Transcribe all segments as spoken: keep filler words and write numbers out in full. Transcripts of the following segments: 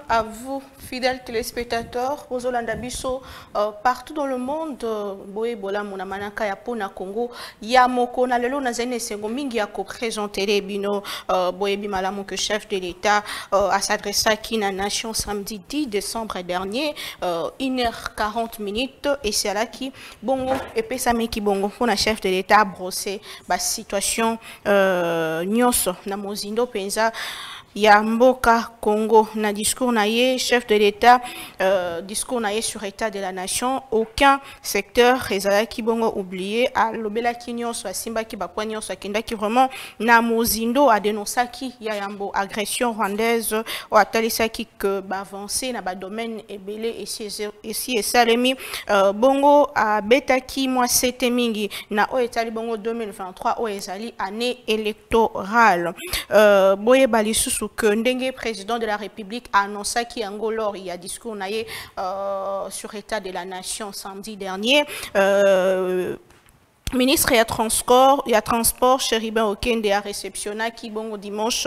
à vous, fidèles téléspectateurs, aux Olandabiso, euh, partout dans le monde, Boé Bola Monamanaka Yapona Congo, Yamoko Nalelo Nazene Sengo Mingi Yako présenté les bino, Boé Bimalamu que chef de l'État à s'adresser à qui la nation samedi dix décembre dernier, euh, une heure quarante minutes, et c'est là qui, bongo, et Pesame qui bongo, pour la chef de l'État brosser la situation, euh, Nyoso, Namozindo Penza. Ya Mboka Congo na discours naie chef de l'État euh, discours naie sur l'état de la nation aucun secteur ezala ki bongo oublié à lobela kinyo so simba ki bakwanyo so kenda ki vraiment na mozindo a dénoncer ki ya yambo agression rwandaise ou atalisa ki que ba avancer na ba domaine ebele et ici et salemi euh, bongo a betaki moi c'était mingi na o etali bongo deux mille vingt-trois o ezali année électorale euh, boye balisu que Ndenge, président de la République, a annoncé qu'il y a un il y a discours euh, sur l'état de la nation samedi dernier. Euh, ministre, il y a transport, il y a transport, Chéribin Okende a réceptionné qui bon dimanche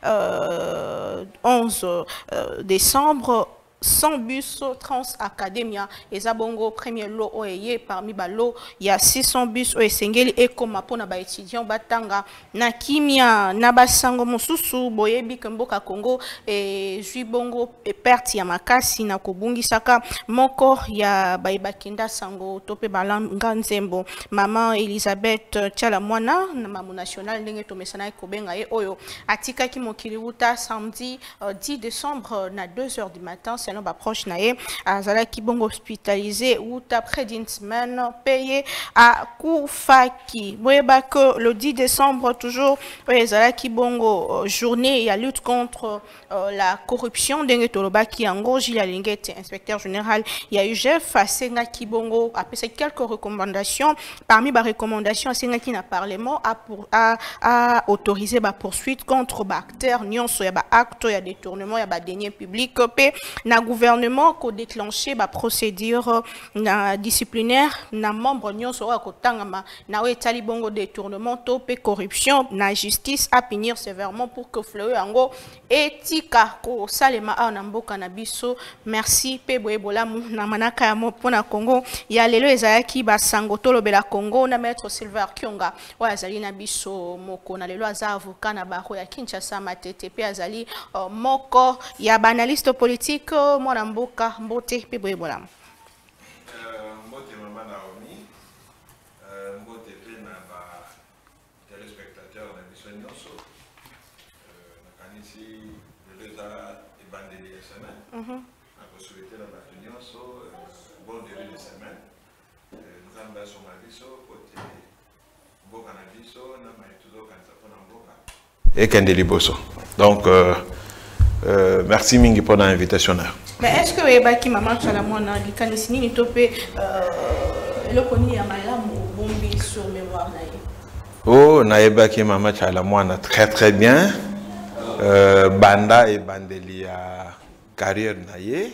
euh, onze décembre. cent bus Trans Academia et Zabongo premier lot oye parmi balo il y a six cents bus o esengeli et comme pona ba étudiant batanga na kimia na basango mususu boyebi kemboka Congo et juibongo et perte ya makasi na kobungisaka moko ya baibakenda sango tope balanga nzembo maman Elisabeth Tchalamwana na mamu national ndenge tomesana kobenga e oyo atika ki mokili wuta samedi euh, dix décembre na deux heures du matin selon ba proche nae azala ki bongo hospitalisé ou après d'une semaine payé à Koufaki. Boyeba que le dix décembre toujours azala ki bongo journée et à lutte contre euh, la corruption dengue toloba ki ango Gilles Alingete inspecteur général il y a eu Jeff Asenga ki bongo a fait quelques recommandations parmi ba recommandations Asenga ki na parlement a pour a, a autorisé ba poursuite contre ba acteurs nyonso ya ba acte ya détournement ya ba deniers publics pe na gouvernement ko déclenché ba procédure na disciplinaire na membre nyonso wa kotangama na etali bongo détournement to pe corruption na justice à punir sévèrement pour que fleu yango etika ko salema na mboka na biso. Merci pe boyebola na manaka ya mopona Congo ya lelo ezayaki ba sango tolobela Congo na maître Silver Kyonga wa azali na biso moko na lelo aza avocat na baro ya Kinshasa Matete pe azali uh, moko ya ba analyste politique mwana mboka mbote pe boyebola mbote mama Naomi mbote pe na ba téléspectateurs na biso nyonso na kanisi leza ebandeli ya semaine na ko souhaiter na ba nyonso bon début de semaine nzamba soma biso kote mboka na biso na maituzo kanisa pona mboka ekende liboso donc euh, euh, merci mingi pour l'invitation. Mais est-ce que Ebaki Maman Tchalamwana du Kanisini ni topé le koni ya malamu bombi sur mémoire naïe? Oh, na Ebaki Maman Tchalamwana très très bien. Euh, Banda et Bandeli a carrière naïe.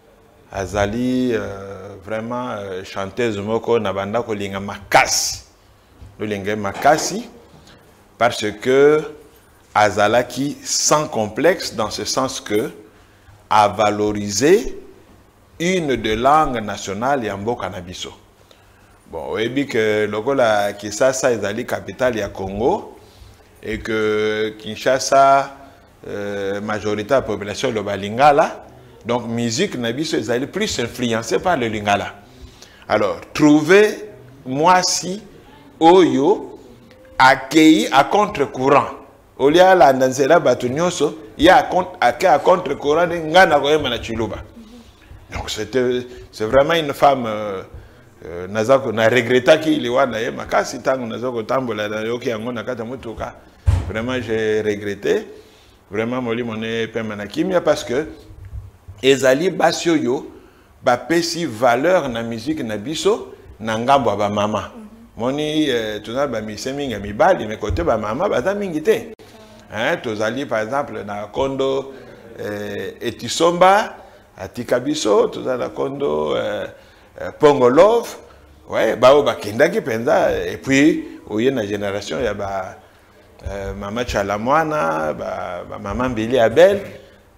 Azali euh, vraiment euh, chanteuse moko na banda ko linga makasi. Le linga makasi parce que Azalaki sans complexe dans ce sens que à valoriser une de langue nationale Yambo Canabiso. Bon, et bien que Logola Kinshasa est la capitale du Congo et que Kinshasa, euh, majorité de la population le lingala, donc musique Nabiso est plus influencée par le lingala. Alors, trouver moi si Oyo accueilli à contre-courant. Au lieu de la danser batunyoso, il y a à contre-courant de Ngana Goyema na Chiluba. Donc c'est vraiment une femme euh, euh, nazako na regretta qu'il y a na makasi tango nazako tambola na yoki yango na kata mutuka. Vraiment j'ai regretté. Vraiment moli moné pema na kimia parce que ezali basioyo ba pesi valeur na musique na biso na ngambo ba mama. Moni tu na ba miseminga mibali mais côté ba mama ba mingite. Hein, tozali par exemple na kondo euh, etisomba atikabiso tozala kondo euh, euh, pongolov ouais bao bakendaki penza et puis oye na génération ya ba euh, mama Tchalamwana ba, ba maman Mbili Abel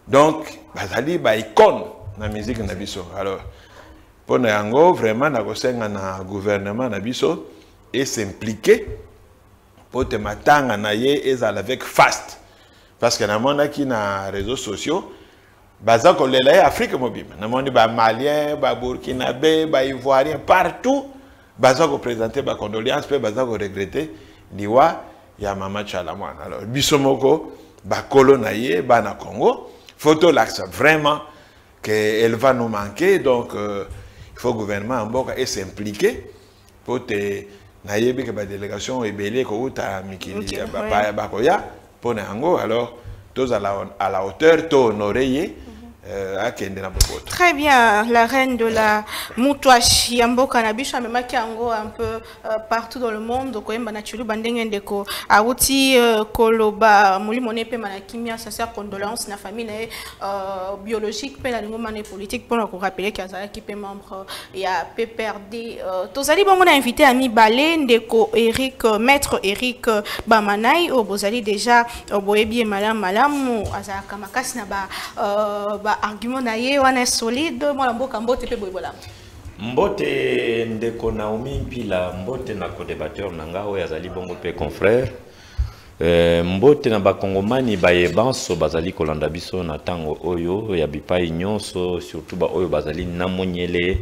Donc, bazali ba icône na musique na biso. Alors, pour nous, vraiment, na kosenga na gouvernement na biso et s'impliquer pour te matanga na ye ezala avec fast. Parce que na mona ki na réseaux sociaux, baza ko lela Afrique mobile. Na moni ba Malien, ba Burkinabé, ba Ivoirien partout, baza ko présenter ba condoléances pe baza ko regretter liwa ya Mama Tchalamwana. Alors biso moko ba kolo na ye ba na Congo, photo l'axe vraiment que elle va nous manquer, donc euh, il faut le gouvernement en boka et s'impliquer pour te na yebi que ba délégation ebele ko uta mikili ya ba ba koya pour nango. Alors tous à la à la hauteur to honorer. Euh, Très bien, la reine de la Moutouachi, Yamboka Nabisha, même qui ango un peu euh, partout dans le monde, donc on a naturellement bandé ndeko, Aouti Koloba, Mouli Monepe Manakimia, ça sert condoléances na famille euh, biologique, pe la ligne politique pour nous rappeler qu'il y a qui est membre et à P P R D. Tozali bon on a invité ami Balé ndeko Eric, maître Eric Bamanay, au Bozali déjà au Boebi Malam Malam, Azaka Makas na ba ba argument naie wana solide mwana mboka mbote pe boyebola mbote ndeko Naomi Mpila mbote na co-débatteur nanga oyo azali bongo pe confrère euh, mbote na bakongomani bayebanso bazali kolanda biso na tango oyo ya bipai nyonso surtout ba oyo bazali na monyele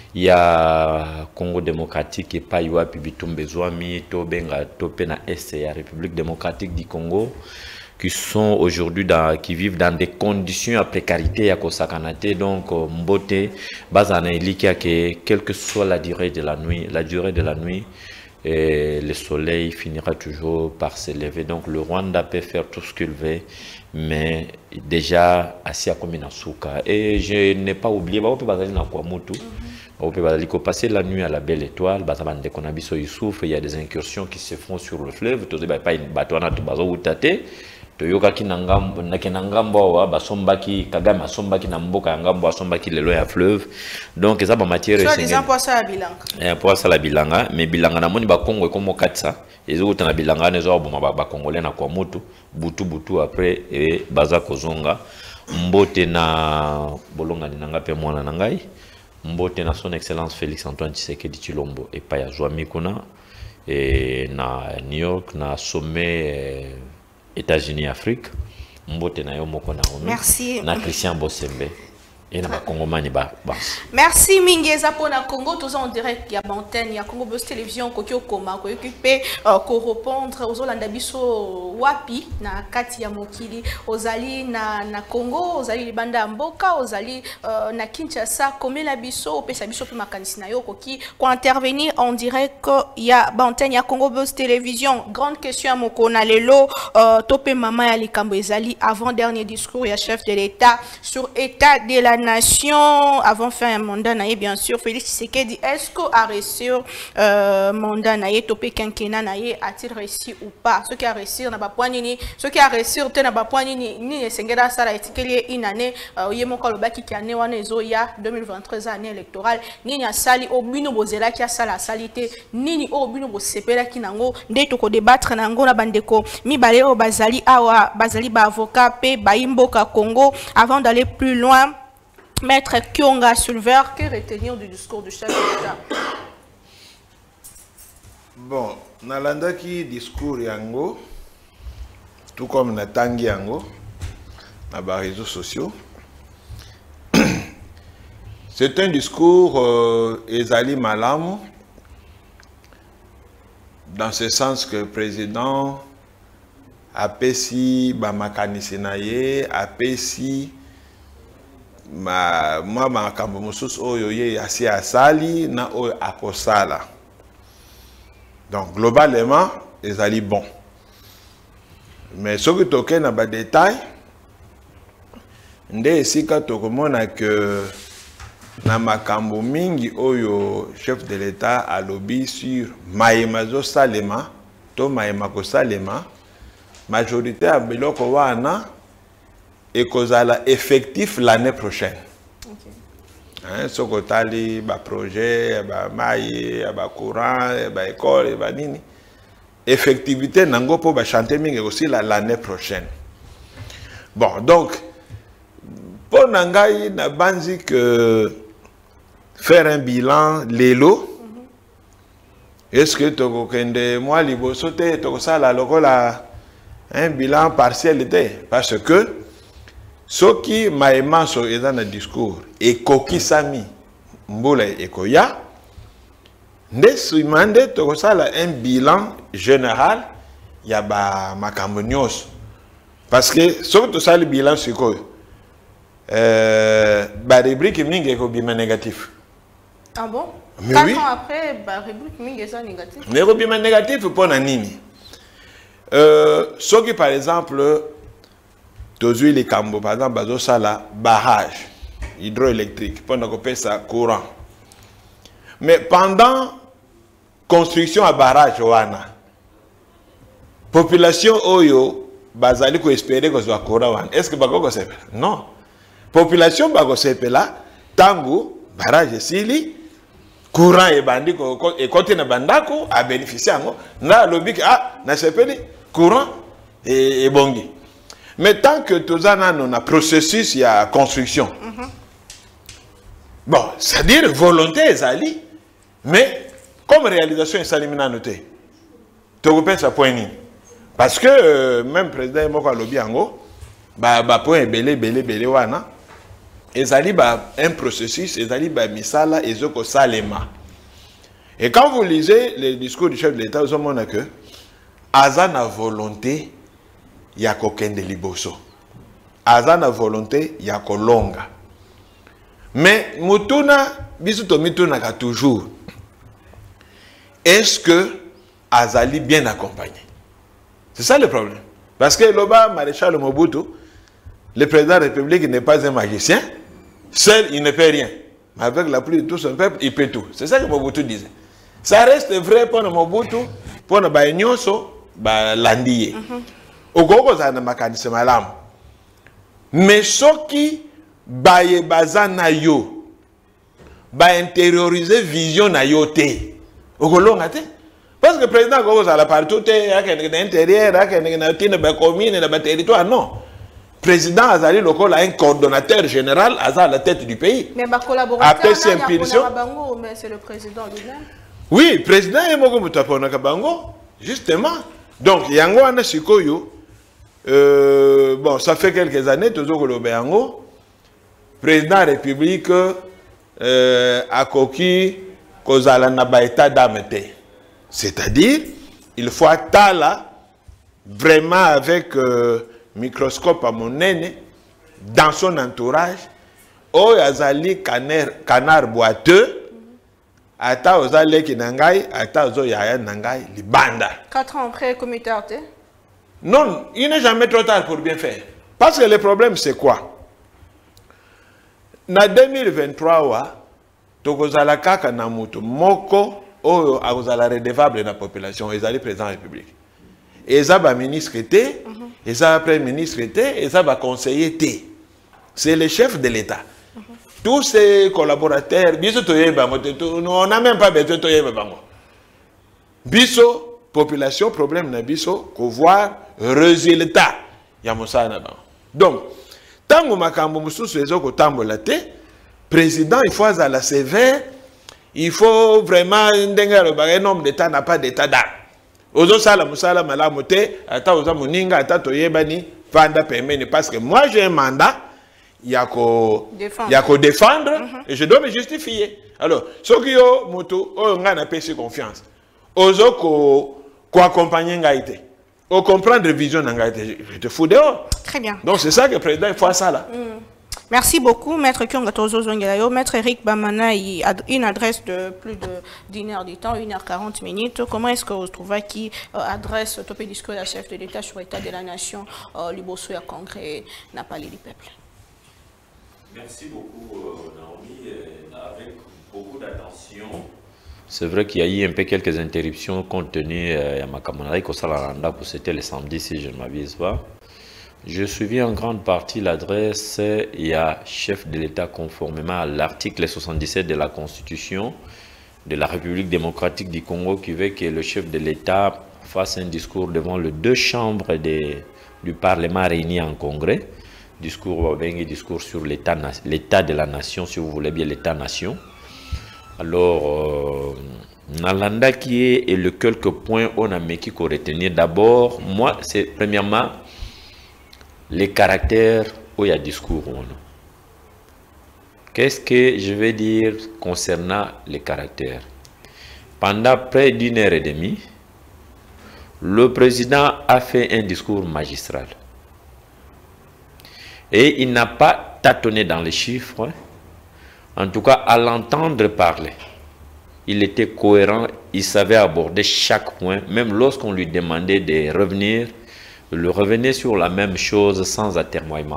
ya Congo démocratique epai wapi bitumbe zwami to benga to pe na est ya République démocratique du Congo qui sont aujourd'hui dans qui vivent dans des conditions à précarité à Kosakanate. Donc mbote bazana elika que quelle que soit la durée de la nuit, la durée de la nuit, et le soleil finira toujours par s'élever. Donc le Rwanda peut faire tout ce qu'il veut, mais déjà assis à Kominasuka. Et je n'ai pas oublié, bah on peut baser na Kwamutu. On peut passer la nuit à la Belle Étoile, il souffre, il y a des incursions qui se font sur le fleuve, il n'y a pas une bateau Toyoka ki nangambo na kenangambo wa basombaki Kagame asombaki na mboka ngambo asombaki lelo ya fleuve. Donc ça ba matière c'est des emplois ça la bilanga. Eh pour ça la bilanga mais bilanga na moni ba Congo comme katsa ezo na bilanga nezo boma ba congolais na kwa mutu butu butu après et baza kozonga mbote na bolonga ninanga pe mwana nangai mbote na son excellence Félix Antoine Tshisekedi Tshilombo et pa ya Zwami kuna et na New York na sommet États-Unis Afrique mbote na yo moko na onu merci na Christian Bosembe et na bakongomani ba merci mingeza pona Congo tous en direct ya antenne ya Congo Buzz Télévision kokyo koma ko occuper ko répondre aux Olanda biso wapi na kati ya mokili ozali na na Congo ozali libanda mboka ozali uh, na Kinshasa komela biso pesa biso pe makanisi na yo koki ko intervenir en direct ya antenne ya Congo Buzz Télévision. Grande question à moko na lelo uh, topé mama ya likambo ezali avant dernier discours ya chef de l'État sur état de la nation avant faire un mandat naïe bien sûr Félix Tshisekedi est-ce que a réussi euh, mandat naïe topé quinquennat naïe a-t-il réussi ou pas ce qui a réussi n'a pas point ni ce qui a réussi n'a pas point ni ni sengera sala etikeli une année yemo ko lobaki ki année wana ezo ya deux mille vingt-trois année électorale ni nya sali obino bozela ki sala salité nini obino bosepela ki nango nde to ko débattre nango na bandeko mibale o bazali awa bazali ba avocat pe ba imboka Congo. Avant d'aller plus loin, Maître Kyonga Silver, que retenir du discours du chef de l'État? Bon, Nalanda qui discours yango, tout comme Natangi yango, dans les réseaux sociaux, c'est un discours euh, Ezali Malamu, dans ce sens que le président a pesi Bamakanisi naye, a pesi ma moi ma kambo musus oyo ye asi asali na oyo akosala. Donc globalement les ali bon, mais ce que toke na ba détail nde esika tokomona que na makambo mingi oyo chef de l'État a lobby sur maemazo salema to maemako salema majorité à biloko wana et kozala effectif l'année prochaine. Hein, ce que ba projet, ba maïe, ba courant, ba école, ba nini. Effectivité nango po ba chanter mingi aussi l'année prochaine. Bon, donc Pour Nangaï, na banzi que faire un bilan lélo. Est-ce que tu as moi liboso te to sala lokola un bilan partiel était parce que ce qui m'a émancé dans le discours et koki sami mbula ekoya nde suimande to sala un bilan général ya ba makambo nyos parce que ce que ça le bilan c'est quoi euh ba rubrique mingi ko bima négatif. Ah bon? Mais Quatre oui. ans après, bah, rubrique mingi est négatif. Mais le bilan négatif pour Nanini. Euh, ce qui par exemple, tous les cambo, par exemple, bazo sala barrage hydroélectrique pour nous ça courant. Mais pendant construction à barrage wana, population oyo bazali ko espérer que soit courant wana. Est-ce que bako sepe? Non. Population bako sepe là, tango barrage sili courant et bandi ko et côté na bandako a bénéficié ngo na lobby ah na sepeli courant et, et bongi. Mais tant que tout ça on a processus il y a construction. Mm-hmm. Bon, c'est-à-dire volonté ezali mais comme réalisation est salimina noté. Tu repères ça point ni. Parce que euh, même président moko lobby ngo ba ba point belé belé belé wana ezali ba un processus ezali ba misala ezoko salema. Et quand vous lisez le discours du chef de l'État, vous avez que azana volonté ya kokende liboso. Azana volonté ya kolonga. Mais mutuna bisu to mituna ka toujours. Est-ce que azali bien accompagné? C'est ça le problème. Parce que Loba Maréchal Mobutu, le président de la République n'est pas un magicien. Seul, il ne fait rien. Mais avec l'appui de tout son peuple, il peut tout. C'est ça que Mobutu disait. Ça reste vrai pour Mobutu, pour le Baïnyoso, Landiye. Au Gogo, ça n'a pas de malam. Mais ce qui baye bazana yo, ba intérioriser vision na yo te. Au Gogo, parce que le président Gogo, ça la partout, il y a un intérieur, il y a un commune, il y a un territoire. Non. Le président Azali Lokola a un coordonnateur général à la tête du pays. Mais ma collaborateur, mais c'est le président lui-même. Oui, le président est Mogo Kabango, justement. Donc, Yango Ana Sikoyo, euh, bon, ça fait quelques années, toujours le Béango, président de la République euh, a coquille Kozala Nabaïta Damete. C'est-à-dire, il faut attendre vraiment avec euh, microscope à mon nez, dans son entourage, oh, Yazali canard boiteux, ata ozale ki nangai, ata ozo yaya nangai, li banda. Quatre ans après, comité arte? Non, il n'est jamais trop tard pour bien faire. Parce que le problème, c'est quoi? Na deux mille vingt-trois, wa, tokozala kaka na mutu, moko, oyo, akozala redevable na population, ezali président de la République. Eza ba ministre était, eza premier ministre était, eza ba conseiller était. C'est le chef de l'État. Tous ces collaborateurs, biso toyeba on n'a même pas besoin de toyeba bango. Biso population problème na biso ko voir résultat ya mosana bango. Donc tango makambo mususu ezoko tambola te, président il faut à la sévère, il faut vraiment ndengalo ba un homme d'état n'a pas d'état d'âme. Ozo sala musala malamu te, ata oza moninga ata toyeba ni vanda pemene parce que moi j'ai un mandat. Il y a qu'à défendre, défendre mm-hmm. Et je dois me justifier. Alors, ce qui est moto, on a péché confiance. Ozo ko ko accompagner ngaïté. Au comprendre vision ngaïté, je te fous dehors. Très bien. Donc c'est ça que le président il faut ça là. Mm. Merci beaucoup, Maître Kyongatozo Zongelayo. Maître Eric Bamana, il a une adresse de plus de d'une heure du temps, une heure quarante minutes. Comment est-ce que vous trouvez qui euh, adresse au topé discours à chef de l'État sur l'état de la nation, euh, Liboso et Congrès, n'a pas du peuple? Merci beaucoup, euh, Naomi, euh, avec beaucoup d'attention. C'est vrai qu'il y a eu un peu quelques interruptions compte tenu à ma camarade Kosalaranda, c'était le samedi, si je ne m'abuse pas. Je suivis en grande partie l'adresse et à chef de l'État conformément à l'article soixante-dix-sept de la Constitution de la République démocratique du Congo qui veut que le chef de l'État fasse un discours devant les deux chambres de, du Parlement réunis en Congrès. discours, discours sur l'état de la nation, si vous voulez bien, l'état-nation. Alors, euh, Nalanda qui est et le quelques points on a mis qu'il faut retenir. D'abord, moi, c'est premièrement les caractères où il y a discours. Qu'est-ce que je vais dire concernant les caractères? Pendant près d'une heure et demie, le président a fait un discours magistral. Et il n'a pas tâtonné dans les chiffres. En tout cas, à l'entendre parler, il était cohérent, il savait aborder chaque point, même lorsqu'on lui demandait de revenir, il revenait sur la même chose sans atermoiement.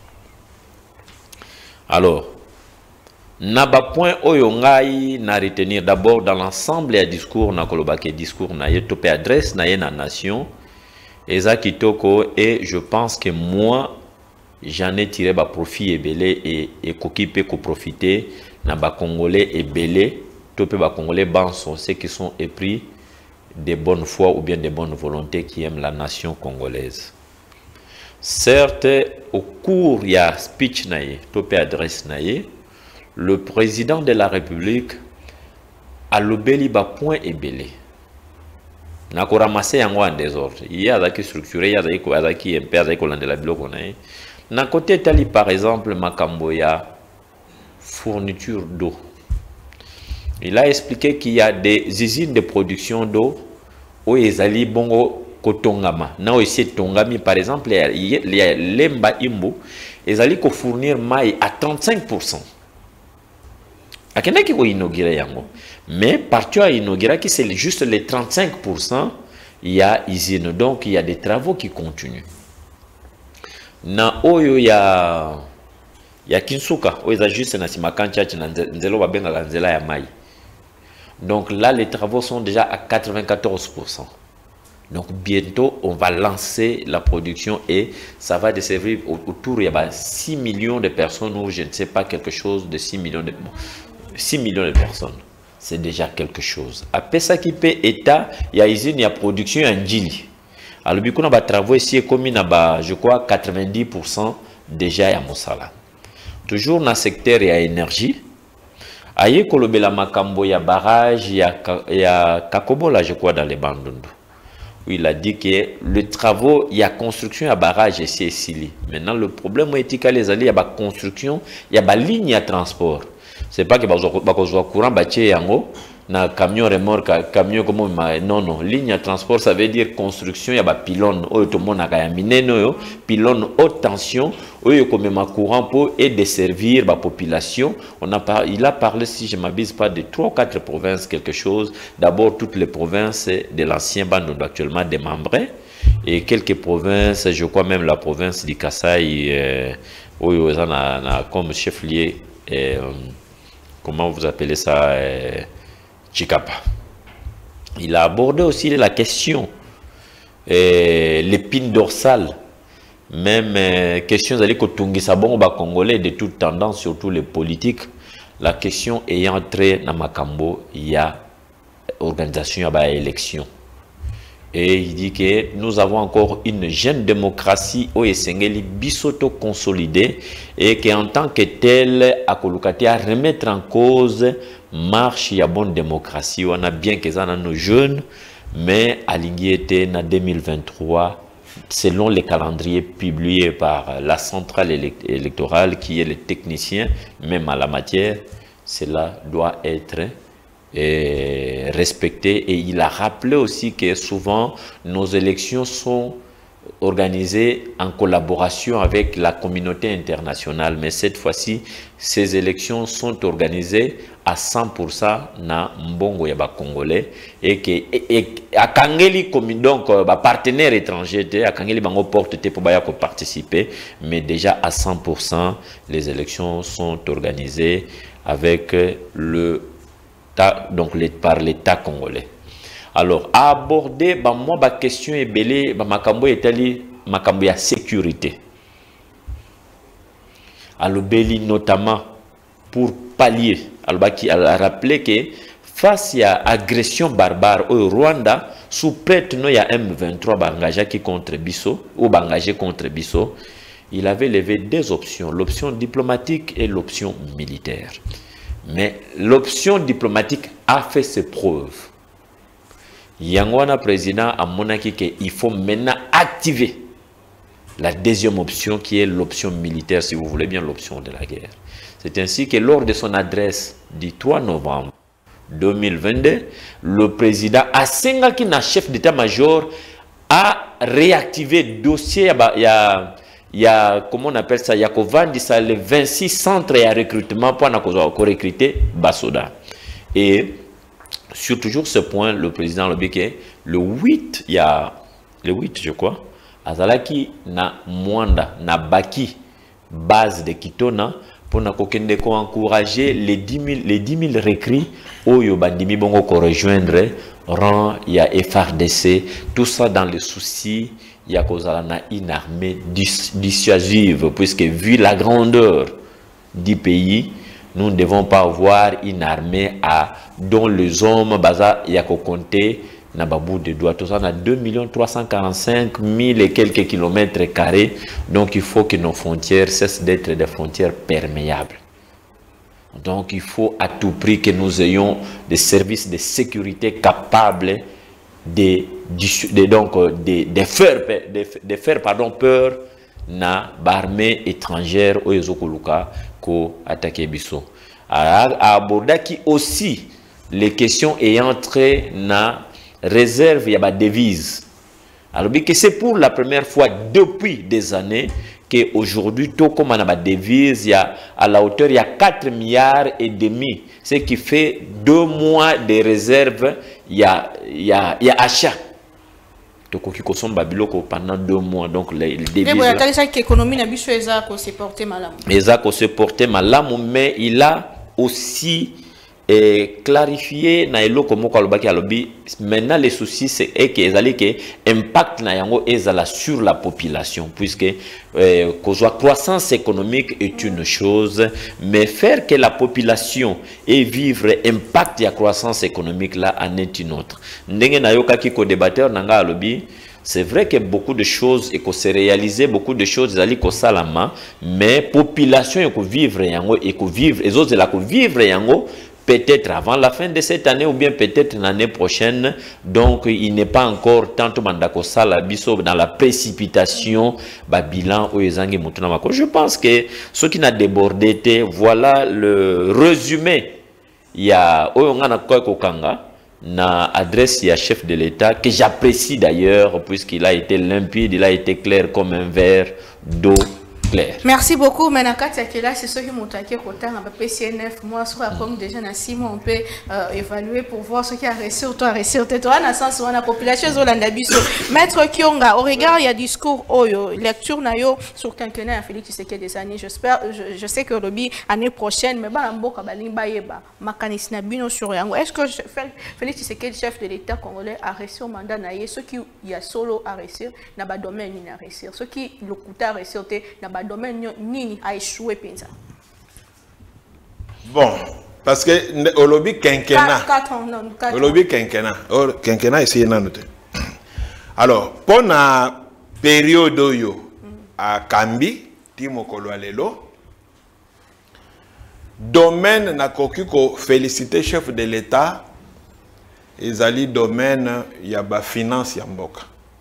Alors, Naba point oyongai na retenir d'abord dans l'ensemble des discours na kolobake discours na yetope adresse na na nation eza kitoko et je pense que moi j'en ai tiré ba profit et belé et et kokipe ko profiter na ba congolais et belé topé ba congolais banso ceux qui sont épris de bonne foi ou bien de bonne volonté qui aiment la nation congolaise. Certes au cours il y a speech na ye topé adresse na ye, le président de la République a lobeli ba point et belé. Na ko ramasser yango en désordre. Il y a qui structuré, il y a qui a qui un peu avec la biloko na ye. Na côté tali par exemple makambo ya fourniture d'eau. Il a expliqué qu'il y a des usines de production d'eau où ils allaient bongo kotongama. Na aussi tongami par exemple il y a lemba imbu, ils allaient ko fournir maï à trente-cinq pour cent. Mais partout à inaugurer qui c'est juste les trente-cinq pour cent, il y a usine, donc il y a des travaux qui continuent. Na oyo ya ya Kinsuka, oyo ya juste na simakancha na nzelo ba benga la nzela ya mai. Donc là les travaux sont déjà à quatre-vingt-quatorze pour cent. Donc bientôt on va lancer la production et ça va desservir autour il y a six millions de personnes ou je ne sais pas quelque chose de six millions de six millions de personnes, c'est déjà quelque chose. Après ça qui peut état, il y a usine, il y a production en Djili. Alors du coup on va travailler ici comme je crois quatre-vingt-dix pour cent déjà à Moussala. Toujours dans le secteur il y a énergie. Aïe kolobela makambo il y a barrage, il y a il y a Kakobola je crois dans les Bandundu. Où il a dit que le travaux, il y a construction à barrage ici et ici. Maintenant le problème est que les alliés il y a construction, il y a des lignes à transport. C'est pas que bakozwa courant batie yango na camion remorque camion comme non non ligne à transport ça veut dire construction il y a ba pylône oyo to mona ka ya mineno yo pylône haute tension oyo comme ma courant pour et desservir ba population. On a par, il a parlé si je m'abuse pas de trois ou quatre provinces quelque chose. D'abord toutes les provinces de l'ancien Bandundu actuellement démembrées et quelques provinces, je crois même la province du Kasaï euh, oyo na, na comme chef-lieu euh, comment vous appelez ça, euh, Chikapa. Il a abordé aussi la question, euh, l'épine dorsale, même euh, question d'aller kotungi sabon ba congolais de toute tendance, surtout les politiques, la question ayant trait dans Makambo, il y a organisation, il y a élection. Et il dit que nous avons encore une jeune démocratie au Esengeli bisoto consolidée et qu'en tant que telle, à Kolukati, à remettre en cause marche il y a bonne démocratie. On a bien que ça dans nos jeunes, mais à l'Inguiété, en deux mille vingt-trois, selon les calendriers publiés par la centrale électorale qui est le technicien, même à la matière, cela doit être et respecté. Et il a rappelé aussi que souvent nos élections sont organisées en collaboration avec la communauté internationale, mais cette fois-ci ces élections sont organisées à cent pour cent na mbongo yaba congolais et que et à Kangeli comme donc ba partenaire étranger à Kangeli bango porte te pour baya ko participer, mais déjà à cent pour cent les élections sont organisées avec le donc les, par l'État congolais. Alors, à aborder, bah, moi, ma question est belée, bah, makambo est allé, makambo ya sécurité. Alors, belli notamment pour pallier, alors, bah, qui a rappelé que face à agression barbare au Rwanda, sous prête, il y a M vingt-trois bah, engagé contre Bisso, ou bah, engagé contre Bisso, il avait levé deux options, l'option diplomatique et l'option militaire. Mais l'option diplomatique a fait ses preuves. Yangwana président a monaki qu'il faut maintenant activer la deuxième option qui est l'option militaire, si vous voulez bien, l'option de la guerre. C'est ainsi que lors de son adresse du trois novembre deux mille vingt-deux, le président Asengaki, na chef d'état-major, a réactivé le dossier. Il y a, il y a, comment on appelle ça, il y a les vingt-six centres et recrutement pour recruter Basoda. Et sur toujours ce point, le président Lobike, le huit, il y a le huit, je crois, Azalaki na Mwanda, na Baki, base de Kitona, pour encourager les dix mille, les dix mille recrues où Yobandimi Bongo ko rejoindre rang, il y a F R D C, tout ça dans le souci, il y a une armée dissuasive, puisque vu la grandeur du pays, nous ne devons pas avoir une armée à, dont les hommes, baza, il y a qu'au compter, na babou de doigts, tout ça, on a deux millions trois cent quarante-cinq mille et quelques kilomètres carrés, donc il faut que nos frontières cessent d'être des frontières perméables. Donc il faut à tout prix que nous ayons des services de sécurité capables de, de, de, donc, de, de, faire, de, de faire pardon, peur na l'armée étrangère au Ezokoluka ko attaqué Bisso. À Abordaki aussi les questions ayant trait na réserve, il y a des devises. Alors, c'est pour la première fois depuis des années qu'aujourd'hui, tout comme on a des devises, il y a à la hauteur, il y a quatre milliards et demi. Ce qui fait deux mois de réserve, il y a, il y a, il y a achat. Donc, qui consomme Babiloko pendant deux mois. Donc, les, les devises. Mais bon, ça l'économie n'a pas se porter mal. Mais se porter mal, mais il a aussi et clarifier na elo comme kolobaki alobi maintenant les soucis c'est que ezali que impact na yango ezala sur la population puisque euh, la croissance économique est une chose mais faire que la population et vivre impact ya croissance économique là en est une autre ndenge na yoka ki ko débatteur nanga alobi. C'est vrai que beaucoup de choses et qu'on s'est réalisé, beaucoup de choses allaient ko salama, mais population et ko vivre yango et ko vivre les autres la ko vivre yango peut-être avant la fin de cette année ou bien peut-être l'année prochaine. Donc, il n'est pas encore tant mandako sala biso dans la précipitation ba bilan ou ezangi mutuna mako. Je pense que ce qui n'a débordé, voilà le résumé. Il y a oyongana kwa kokanga na adresse ya chef de l'État que j'apprécie d'ailleurs puisqu'il a été limpide, il a été clair comme un verre d'eau. Claire. Merci beaucoup. Maintenant, c'est ce qui m'a attaqué au temps à P C N F. Moi, je crois que déjà, six mois, on peut euh, évaluer pour voir ce qui a resté ou toi resté. Toi, dans le sens où la population est Maître Kionga, au regard, il y a discours, oh, lecture nayo sur quinquennat Félix Tshisekedi des années. J'espère, je, je sais que Robi, année prochaine, mais bah, mboka balimba yeba, makanis na bino sur yango. Est-ce que Félix Tshisekedi, chef de l'État congolais, a resté au mandat naye, ceux qui y a solo à réussir, n'a pas domaine ni à réussir, ceux qui le coûtent à réussir, n'a pas domaine ni a échoué pinza. Bon, parce que au lobby quinquennat. quatre ans, non, quatre ans. Au lobby quinquennat. Au quinquennat ici il y a noté. Alors, pour la période yo à Kambi, Timo Kolwalelo, domaine na kokiko féliciter chef de l'État, ils allaient domaine yaba finance yamboka.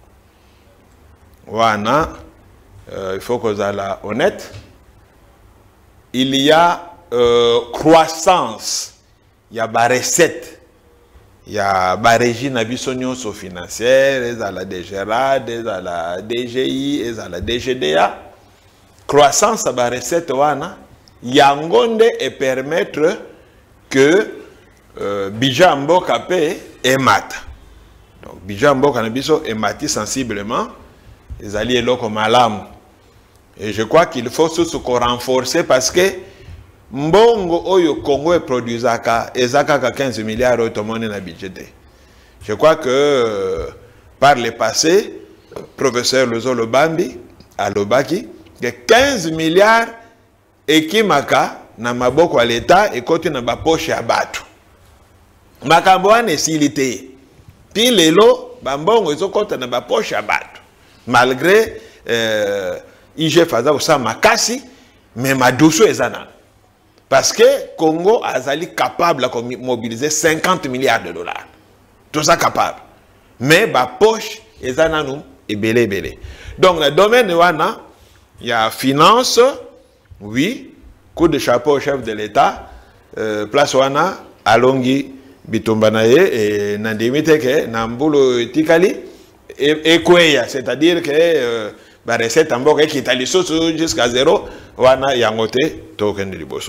Wana Euh, il faut que vous soyez honnête, il y a euh, croissance, il y a des recettes, il y a des régimes financières, il y a la D G R A D, il y a la D G I, il y a la D G D A. Croissance, il y a des recettes, il y a un gonde et permettre que euh, Bijambo Kapé émate. Donc, Bijambo Kanabiso émate sensiblement, ils allaient là comme alarme. Et je crois qu'il faut se renforcer parce que Mbongo Oyo Congo est produit Zaka et Zaka quinze milliards de monde na budget. Je crois que euh, par le passé, professeur Lozolo Bambi à Lobaki, que quinze milliards et qui maka na maboko à l'État et côté na ba poche à batu. Makamboane est silité. Puis les lots, Bambongo ils ont côté na ba poche à batu. Malgré euh, I G F aza kosa makasi mais madoso ezana. Parce que Congo azali capable de mobiliser cinquante milliards de dollars. Tout ça capable. Mais ba poche ezana nous et belé belé. Donc le domaine wana il y a finance, oui, coup de chapeau au chef de l'État, euh, place wana alongi bitombanaye et nandimite ke nambulo tikali et kweya, c'est-à-dire que euh, la recette en bas qui est allée jusqu'à zéro, wana yangote token de liboso.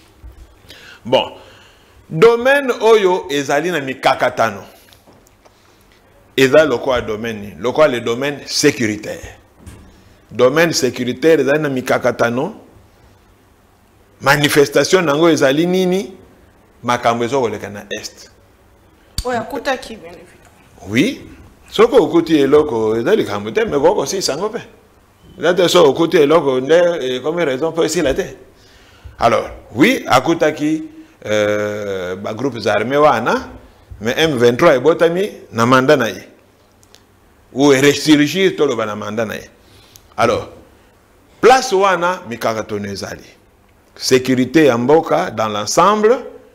Bon, domaine oyo ezali na mikakatano. Eza loko domaine, loko le domaine sécuritaire. Domaine sécuritaire ezali na mikakatano. Manifestation nango ezali nini makambo ezo koleka na est. Oya kuta ki bénéfice. Oui. Soko okuti eloko ezali kambo te mais koko si sango pe. Là de so okuti eloko nde comme raison pour ici la te. Alors, oui, akutaki euh ba groupes armés wana mais M vingt-trois et botami na manda na ye. Ou ressurgir to lo bana manda na ye. Alors, place wana mikakatone ezali. Sécurité en mboka dans l'ensemble,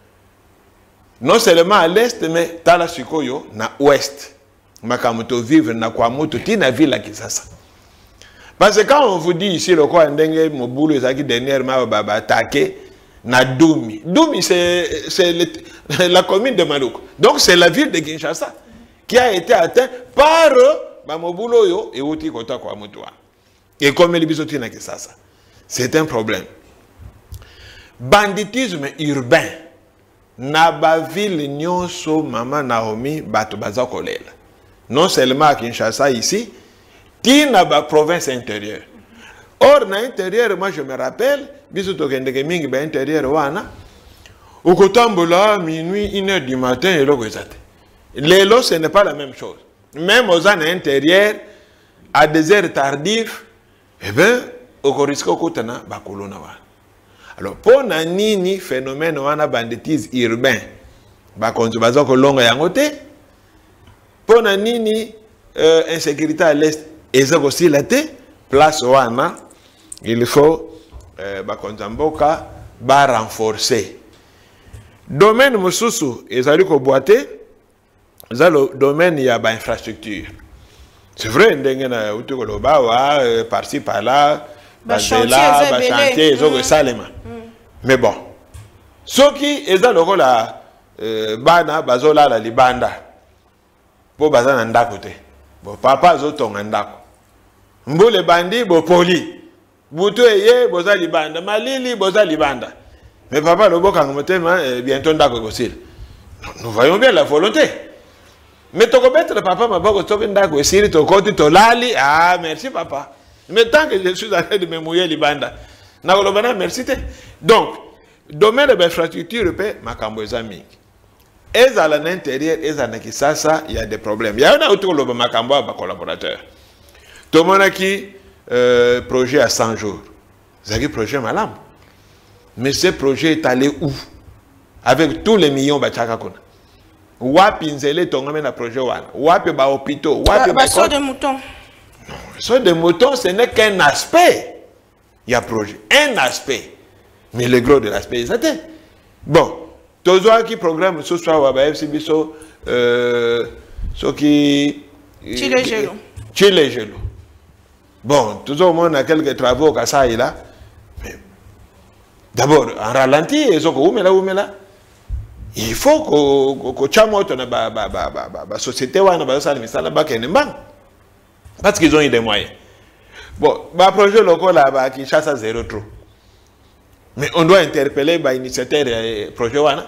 non seulement à l'est, mais dans la Sukoyo, na ouest. Makamoto vivre na kwa mutu tina ville qui ça. Parce que quand on vous dit ici le quoi ndenge mobulu ezaki dernièrement ba attaqué na Doumi. Doumi c'est c'est la commune de Maluku. Donc c'est la ville de Kinshasa qui a été atteinte par ba mobulu yo et outi kota kwa mutu. Et comme les bisoti na Kinshasa. C'est un problème. Banditisme urbain. Na ba ville nyonso mama Naomi bato baza kolela. Non seulement à Kinshasa ici, qui n'a pas province intérieure. Or, dans l'intérieur, moi je me rappelle, bisouto kendeke mingi ba intérieur wana, au kotambola, minuit, une heure du matin, et l'eau gozate. L'élo, ce n'est pas la même chose. Même aux ans intérieur, à des heures tardives, eh bien, au korisco kotana, bakolona wana. Alors, pour nini phénomène wana banditisme urbain, bakonzo bazoko longa yangote, pour nini euh, insécurité à l'est et aussi la place wana il faut euh, bakonzamboka ba renforcer domaine mususu ezali ko boiter za le domaine ya ba infrastructure. C'est vrai ndenge na utukolo bawa par-ci par-là ba zela ba chantier ezoko salema. Mais bon soki ezalo la euh, bana bazola la libanda po baza na ndako te. Bo papa zo tonga ndako. Mbule bandi bo poli. Buto eye boza libanda, malili boza libanda. Mais papa le boka ngomotema eh, bientôt ndako kosil. Nous voyons bien la volonté. Mais to mettre papa maboko toke ndako esiri to koti to lali, ah merci papa. Mais tant que je suis en train de me mouiller libanda, na kolobana merci te. Donc, domaine de l'infrastructure pe makambo ezami. Et à l'intérieur, et à l'intérieur, il y a des problèmes. Il y a un autre collaborateur. Tout le monde qui euh, projet à cent jours. C'est un projet malade. Mais ce projet est allé où? Avec tous les millions de Tchakakona. Wapi nzele tongame na projet wana. Wapi ba hôpitaux. Wapi ba saut de mouton. Non, saut de mouton, ce n'est qu'un aspect. Il y a projet. Un aspect. Mais le gros de l'aspect, c'est bon. Tozo qui programme ce soir au F C B S O euh ce qui Chile gelo. Chile gelo. Bon, toujours on a quelques travaux comme ça et là. Mais d'abord en ralenti et ce que où là où là. Il faut que que chamo to na ba ba ba ba ba société wana ba ça misala ba kenemba. Parce qu'ils ont eu des moyens. Bon, ba projet local là ba qui chasse à zéro trop. Mais on doit interpeller les initiateurs du projet wana.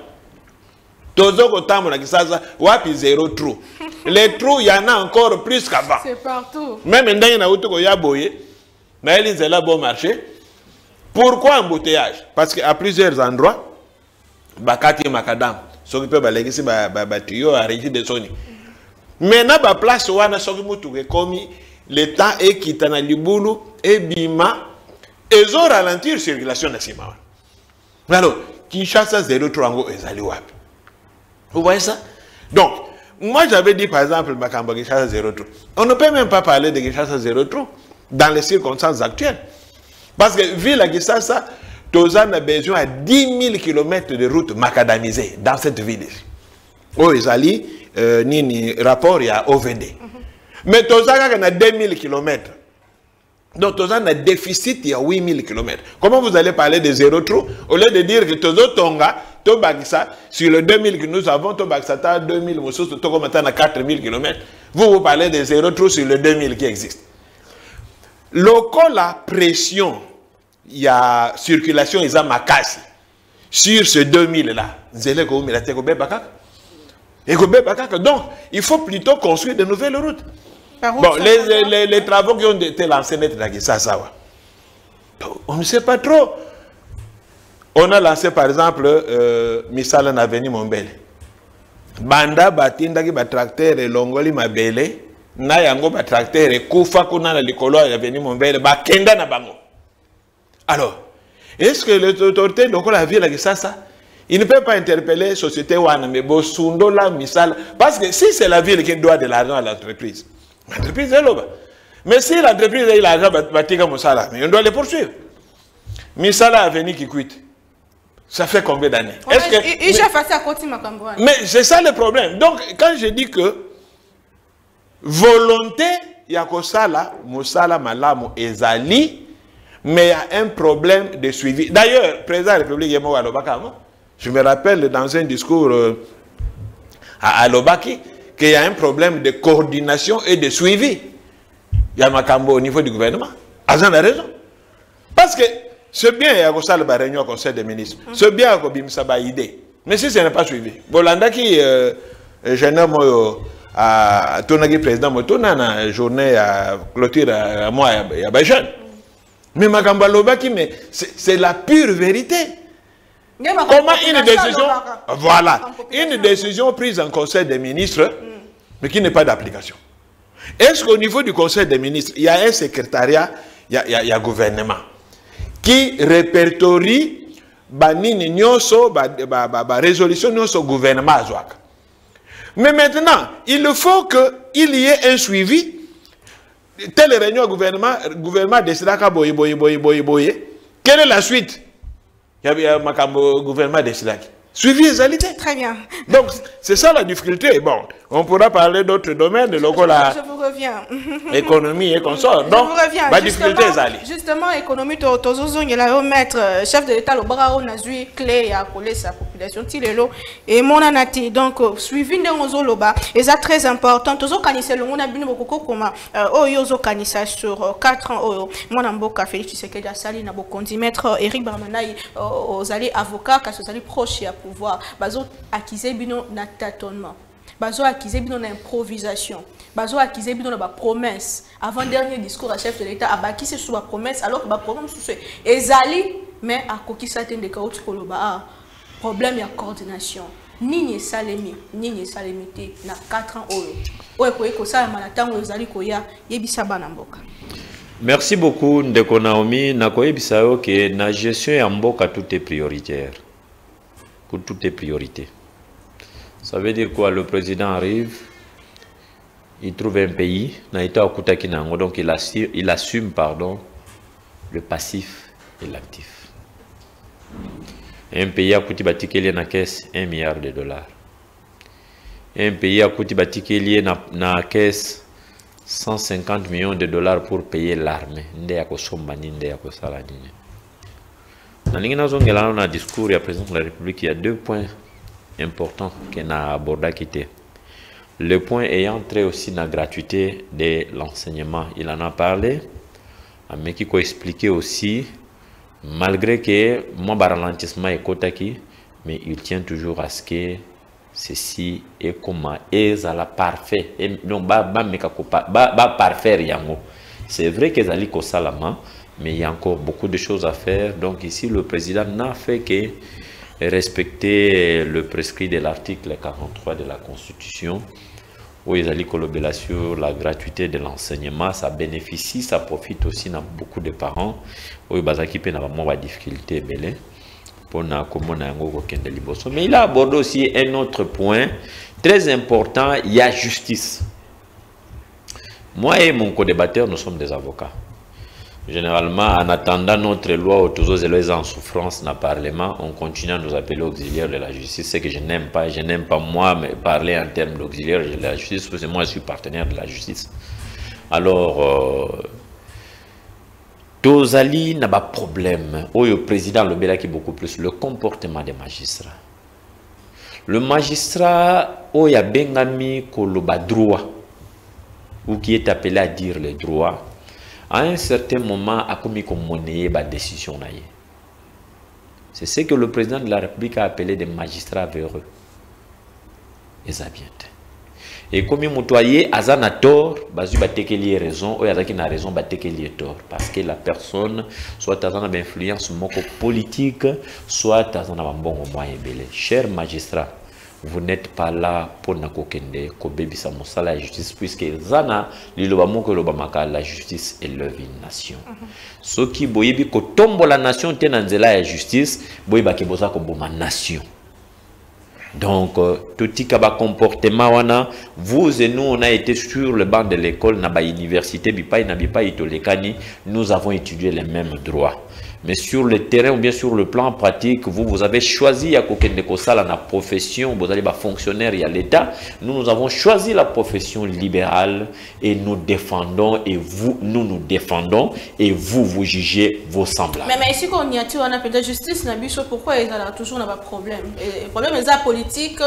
Tozo kotambo na kisasa wapi zéro trou. Les trous, il y en a encore plus qu'avant. C'est partout. Même ndenge na utu ko yaboye, na elize la bon marché. Pourquoi embouteillage? Parce qu'à plusieurs endroits, bakati makadam, soki pe balekisi ba ba tuyau à régime de soni. Maintenant ba place wana soki mutu ke komi le temps est kitana libulu et bima. Ils ont ralenti la circulation de Sima. Alors, Kinshasa zéro trois ezali wapi. Vous voyez ça? Donc, moi j'avais dit par exemple Kinshasa zéro trois. On ne peut même pas parler de Kinshasa zéro trois. dans les circonstances actuelles. Parce que, vu la Kisasa, Tozan a besoin de dix mille kilomètres de route macadamisée dans cette ville. Oh, ils allaient, euh, ni rapport, il y a O V D. Mais Tozan a deux mille kilomètres. Donc, Tozan a un déficit, il y a huit mille kilomètres. Comment vous allez parler de zéro trou? Au lieu de dire que Tozo Tonga, Tobakisa, sur les deux mille que nous avons, Tobakisa, deux mille, Tokomata a quatre mille kilomètres. Vous, vous parlez de zéro trou sur les deux mille qui existent. Local, la pression, il y a circulation, il y a makasi. Sur ces deux mille là, donc, il faut plutôt construire de nouvelles routes. Bon, les, les, les travaux qui ont été lancés, on ne sait pas trop. On a lancé par exemple euh, Misala Naveni Mombele. Banda batinda ki tracteur et longoli mabele. Na yango ba tracteur et kufa kuna na likolo ya Naveni Mombele ba kenda na bango. Alors, est-ce que l'autorité donc la ville qui ça ça, il ne peut pas interpeller la société wana mais bo sundo la Misala parce que si c'est la ville qui doit de l'argent à l'entreprise. L'entreprise est là-bas. Mais si l'entreprise a l'argent, mais on doit les poursuivre. Misala a venu qui quitte. Ça fait combien d'années? Ouais, il j'ai fait ça à mais c'est ça le problème. Donc, quand je dis que volonté, il y a que ça là, Moussala Malamo Ezali, mais il y a un problème de suivi. D'ailleurs, le président de la République, je me rappelle dans un discours euh, à Alobaki, qu'il y a un problème de coordination et de suivi. Il y a Makambo au niveau du gouvernement. Azan a raison. Parce que c'est bien il y a ça le réunion au conseil des ministres. C'est bien qu'il y a ça idée. Mais si ce n'est pas suivi. Bolanda qui euh, jeune homme à Tonagi président Motona na journée à clôture à moi il y a jeune. Mais Makambo Lobaki mais c'est la pure vérité. Comment une décision, voilà, une décision prise en conseil des ministres, mais qui n'est pas d'application. Est-ce qu'au niveau du conseil des ministres, il y a un secrétariat, il y a, il y a, il y a gouvernement, qui répertorie banini nyoso, ba, ba, ba, ba résolution nyoso gouvernement azouak. Mais maintenant, il faut qu'il y ait un suivi. Telle réunion au gouvernement, gouvernement décide à boye, boye, boye, boye, boye. Quelle est la suite? Il y a un gouvernement de Silaki. Suivi les réalités. Très bien. Donc, c'est ça la difficulté. Bon, on pourra parler d'autres domaines, de la je vous reviens. Économie et consort. Donc, je vous reviens. La difficulté est allée. Justement, économie, Tozozo, il a remettre chef de l'État, le Barao Nazui, clé à coller sa population, Tilelo, et mon anati. Donc, suivi de Ozoloba, et ça très important. Tozo Kanissa, le monde a bien beaucoup comme Oyozo Kanissa sur quatre ans. Oyo, mon amboka, Félix Tshisekedi, Sali, Nabokondi, maître Eric Barmanaï, aux alliés avocats, car aux alliés proches à pouvoir. Bazo acquisé bino na tâtonnement. Bazo acquisé bino na improvisation. Bazo acquisé bino na ba promesse. Avant dernier discours à chef de l'État, abaki c'est sur la promesse alors que ba problème sous ce ezali mais à koki saten de kaouti koloba problème ya coordination. Nini salemi, nini salemité na quatre ans oyo. Oye koye ko sala manatango ezali koya yebisa bana mboka. Merci beaucoup Ndeko Naomi. Nakoyebisa yo que na gestion ya mboka tout est prioritaire. Pour toutes les priorités. Ça veut dire quoi? Le président arrive, il trouve un pays, donc il assume, il assume pardon, le passif et l'actif. Un pays a coûté bâti na caisse un milliard de dollars. Un pays a coûté bâti na na caisse cent cinquante millions de dollars pour payer l'armée. Nde ya ko sombani nde ya ko salani. Dans le discours du président de la République, il y a deux points importants qu'on a abordés. Le point ayant trait aussi à la gratuité de l'enseignement, il en a parlé, mais qui a expliqué aussi, malgré que mon ralentissement est kotaki, mais il tient toujours à ce que ceci est comment est à la parfait. Non, ba parfaire yango. C'est vrai qu'ils allaient au salama. Mais il y a encore beaucoup de choses à faire. Donc ici, le président n'a fait que respecter le prescrit de l'article quarante-trois de la Constitution, où il a sur la gratuité de l'enseignement. Ça bénéficie, ça profite aussi à beaucoup de parents. Où il y a des difficultés. Mais il a abordé aussi un autre point très important, il y a justice. Moi et mon co-débatteur, nous sommes des avocats. Généralement, en attendant notre loi autour des en souffrance dans le Parlement, on continue à nous appeler auxiliaires de la justice. C'est que je n'aime pas. Je n'aime pas, moi, mais parler en termes d'auxiliaire de la justice, parce que moi, je suis partenaire de la justice. Alors, euh, Tozali n'a pas de problème. Oh, le président le Bela qui est beaucoup plus le comportement des magistrats. Le magistrat, oh, il y a Bengami qui a droit, ou qui est appelé à dire les droits. À un certain moment, a commis comme monnaie la décision. C'est ce que le président de la République a appelé des magistrats véreux. Et ça vient. Et comme il m'a a tort, il a raison, ou il a raison, il a tort. Parce que la personne, soit a une influence politique, soit a un bon moyen. Chers magistrats, vous n'êtes pas là pour nous kokende ko bebisa mosala la justice puisque zana liloba moko lobamaka la justice élève une nation. Ce qui boyebi ko tombo la nation tenanzela la justice boyeba ke boza ko boma nation. Donc tout kaba comportement wana vous et nous on a été sur le banc de l'école na ba université bipai na bipai itolekani nous avons étudié les mêmes droits. Mais sur le terrain ou bien sur le plan pratique, vous, vous avez choisi à la profession, vous allez fonctionnaire et à l'État. Nous, nous avons choisi la profession libérale et nous défendons et vous, nous nous défendons et vous, vous jugez vos semblables. Mais, mais ici, quand on y a peut-être justice, pourquoi il y a toujours un problème? Le problème est la politique,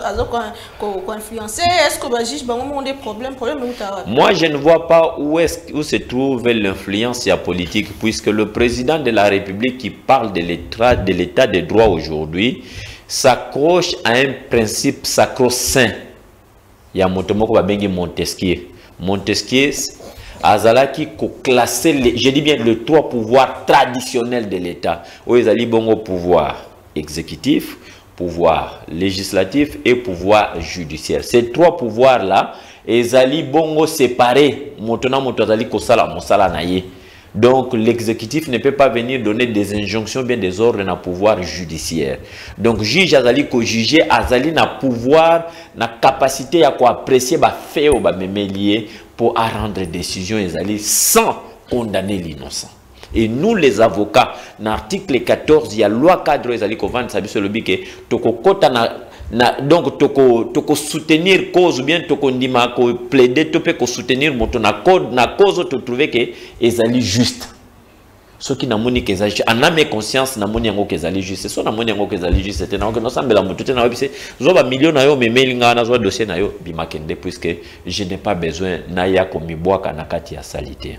on a influencé. Est-ce que le juge a des problèmes? Moi, je ne vois pas où, est où se trouve l'influence politique, puisque le président de la République qui parle de l'état de l'état des droits aujourd'hui s'accroche à un principe sacro-saint. Il y a Montesquieu. Montesquieu Azalaki qui classé les, je dis bien les trois pouvoirs traditionnels de l'État. Où ils allaient bon au pouvoir exécutif, pouvoir législatif et pouvoir judiciaire. Ces trois pouvoirs là, ils allaient bon séparés. Maintenant, Montazali kosala mosala naye. Donc, l'exécutif ne peut pas venir donner des injonctions, bien des ordres dans le pouvoir judiciaire. Donc, juge Azali ko juger, Azali na pouvoir, na capacité à quoi apprécier, bah, faire, bah, lié pour rendre des décisions, Azali, sans condamner l'innocent. Et nous, les avocats, dans l'article quatorze, il y a loi cadre Azali ko vendre, ça veut dire le bique, toko kota na, na, donc, toko, toko soutenir cause ou bien toko ndima ko plaider, toko ko soutenir moto na code, na cause, to trouver que ezali juste. Ce qui n'a moni que ezali, en âme et conscience, n'a moni yango que ezali juste. Ce n'a moni yango que ezali juste. C'était non que nous sommes la moto, na webise, zoba million na yo, me mailinga na zoba dossier na yo, bimakende, puisque je n'ai pas besoin na ya komiboa kanakati ya salité.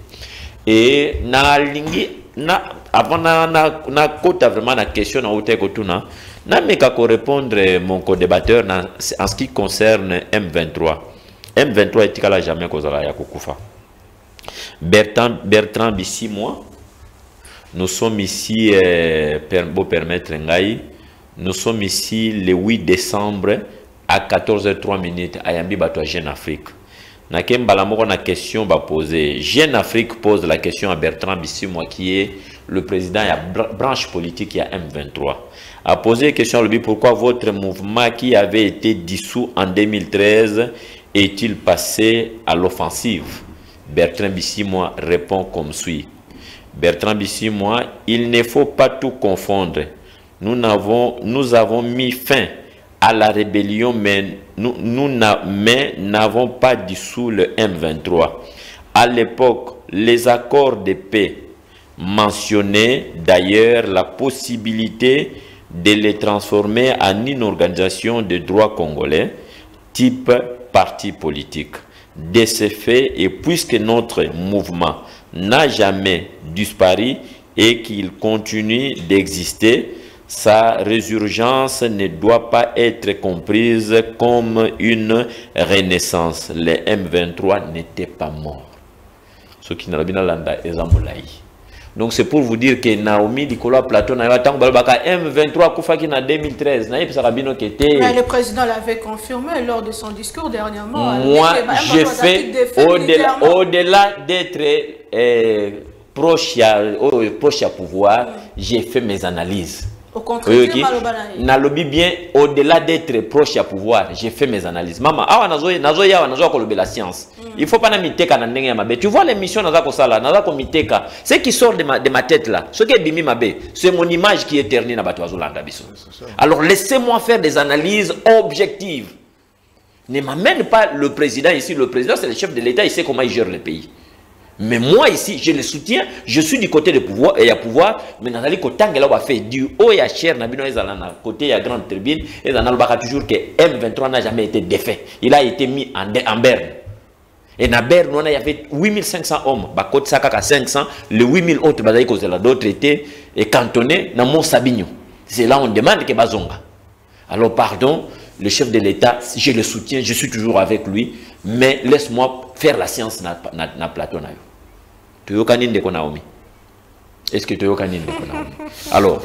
Et na lingi, na, avant na, na, na kota vraiment la question na oute kotuna, na meka ko répondre mon co-débatteur en ce qui concerne M vingt-trois. M vingt-trois est à jamais kozala ya kukufa. Bertrand, Bertrand Bissimois, nous sommes ici, euh, per, pour permettre Ngaï, nous sommes ici le huit décembre à quatorze heures trois à Yambi Bato Jeune Afrique. Nakem Balamoko na question va poser. Jeune Afrique pose la question à Bertrand Bissimois qui est le président de la branche politique à M vingt-trois. A posé la question à lui pourquoi votre mouvement qui avait été dissous en deux mille treize est-il passé à l'offensive? Bertrand Bissimois répond comme suit. Bertrand Bissimois, il ne faut pas tout confondre. Nous n'avons, nous avons mis fin à la rébellion, mais nous, nous n'avons pas dissous le M vingt-trois. À l'époque, les accords de paix mentionnaient d'ailleurs la possibilité de les transformer en une organisation de droit congolais, type parti politique. De ce fait, et puisque notre mouvement n'a jamais disparu et qu'il continue d'exister, sa résurgence ne doit pas être comprise comme une renaissance. Le M vingt-trois n'était pas mort. Ce qui n'a pas landa ezamulaï. Donc c'est pour vous dire que Naomi Nicolas Platon a M vingt-trois Koufaki en deux mille treize. Mais le président l'avait confirmé lors de son discours dernièrement. Moi, j'ai fait au-delà au d'être euh, proche à, au, proche à pouvoir, mm. j'ai fait mes analyses. Au contraire, na lobby bien au-delà d'être proche à pouvoir, j'ai fait mes analyses. Maman, ah nazo nazo ya nazo ko la science. Il faut pas na miteka na ndenge ya mabe. Tu vois l'émission nazo ko sala, nazo ko miteka. Ce qui sort de ma de ma tête là, ce qui est bimi mabe, c'est mon image qui est ternie na bato azolanda biso. Alors laissez-moi faire des analyses objectives. Ne m'amène pas le président ici, le président c'est le chef de l'État, il sait comment il gère le pays. Mais moi ici, je le soutiens, je suis du côté du pouvoir, et il y a pouvoir, mais dans le côté où on fait du haut et à cher, côté il y a grande tribune, et dans le toujours que M vingt-trois n'a jamais été défait. Il a été mis en, en berne. Et dans berne, il y avait huit mille cinq cents hommes, bah côté ça à cinq cents, les huit mille autres, bah d'autres étaient cantonnés dans Mont Sabignon. C'est là où on demande que Bazonga. Alors pardon, le chef de l'État, je le soutiens, je suis toujours avec lui, mais laisse-moi faire la science na, na, na plateau na yo. Tu yoka nini ndeko Naomi? Est-ce que tu yoka nini ndeko Naomi? Alors,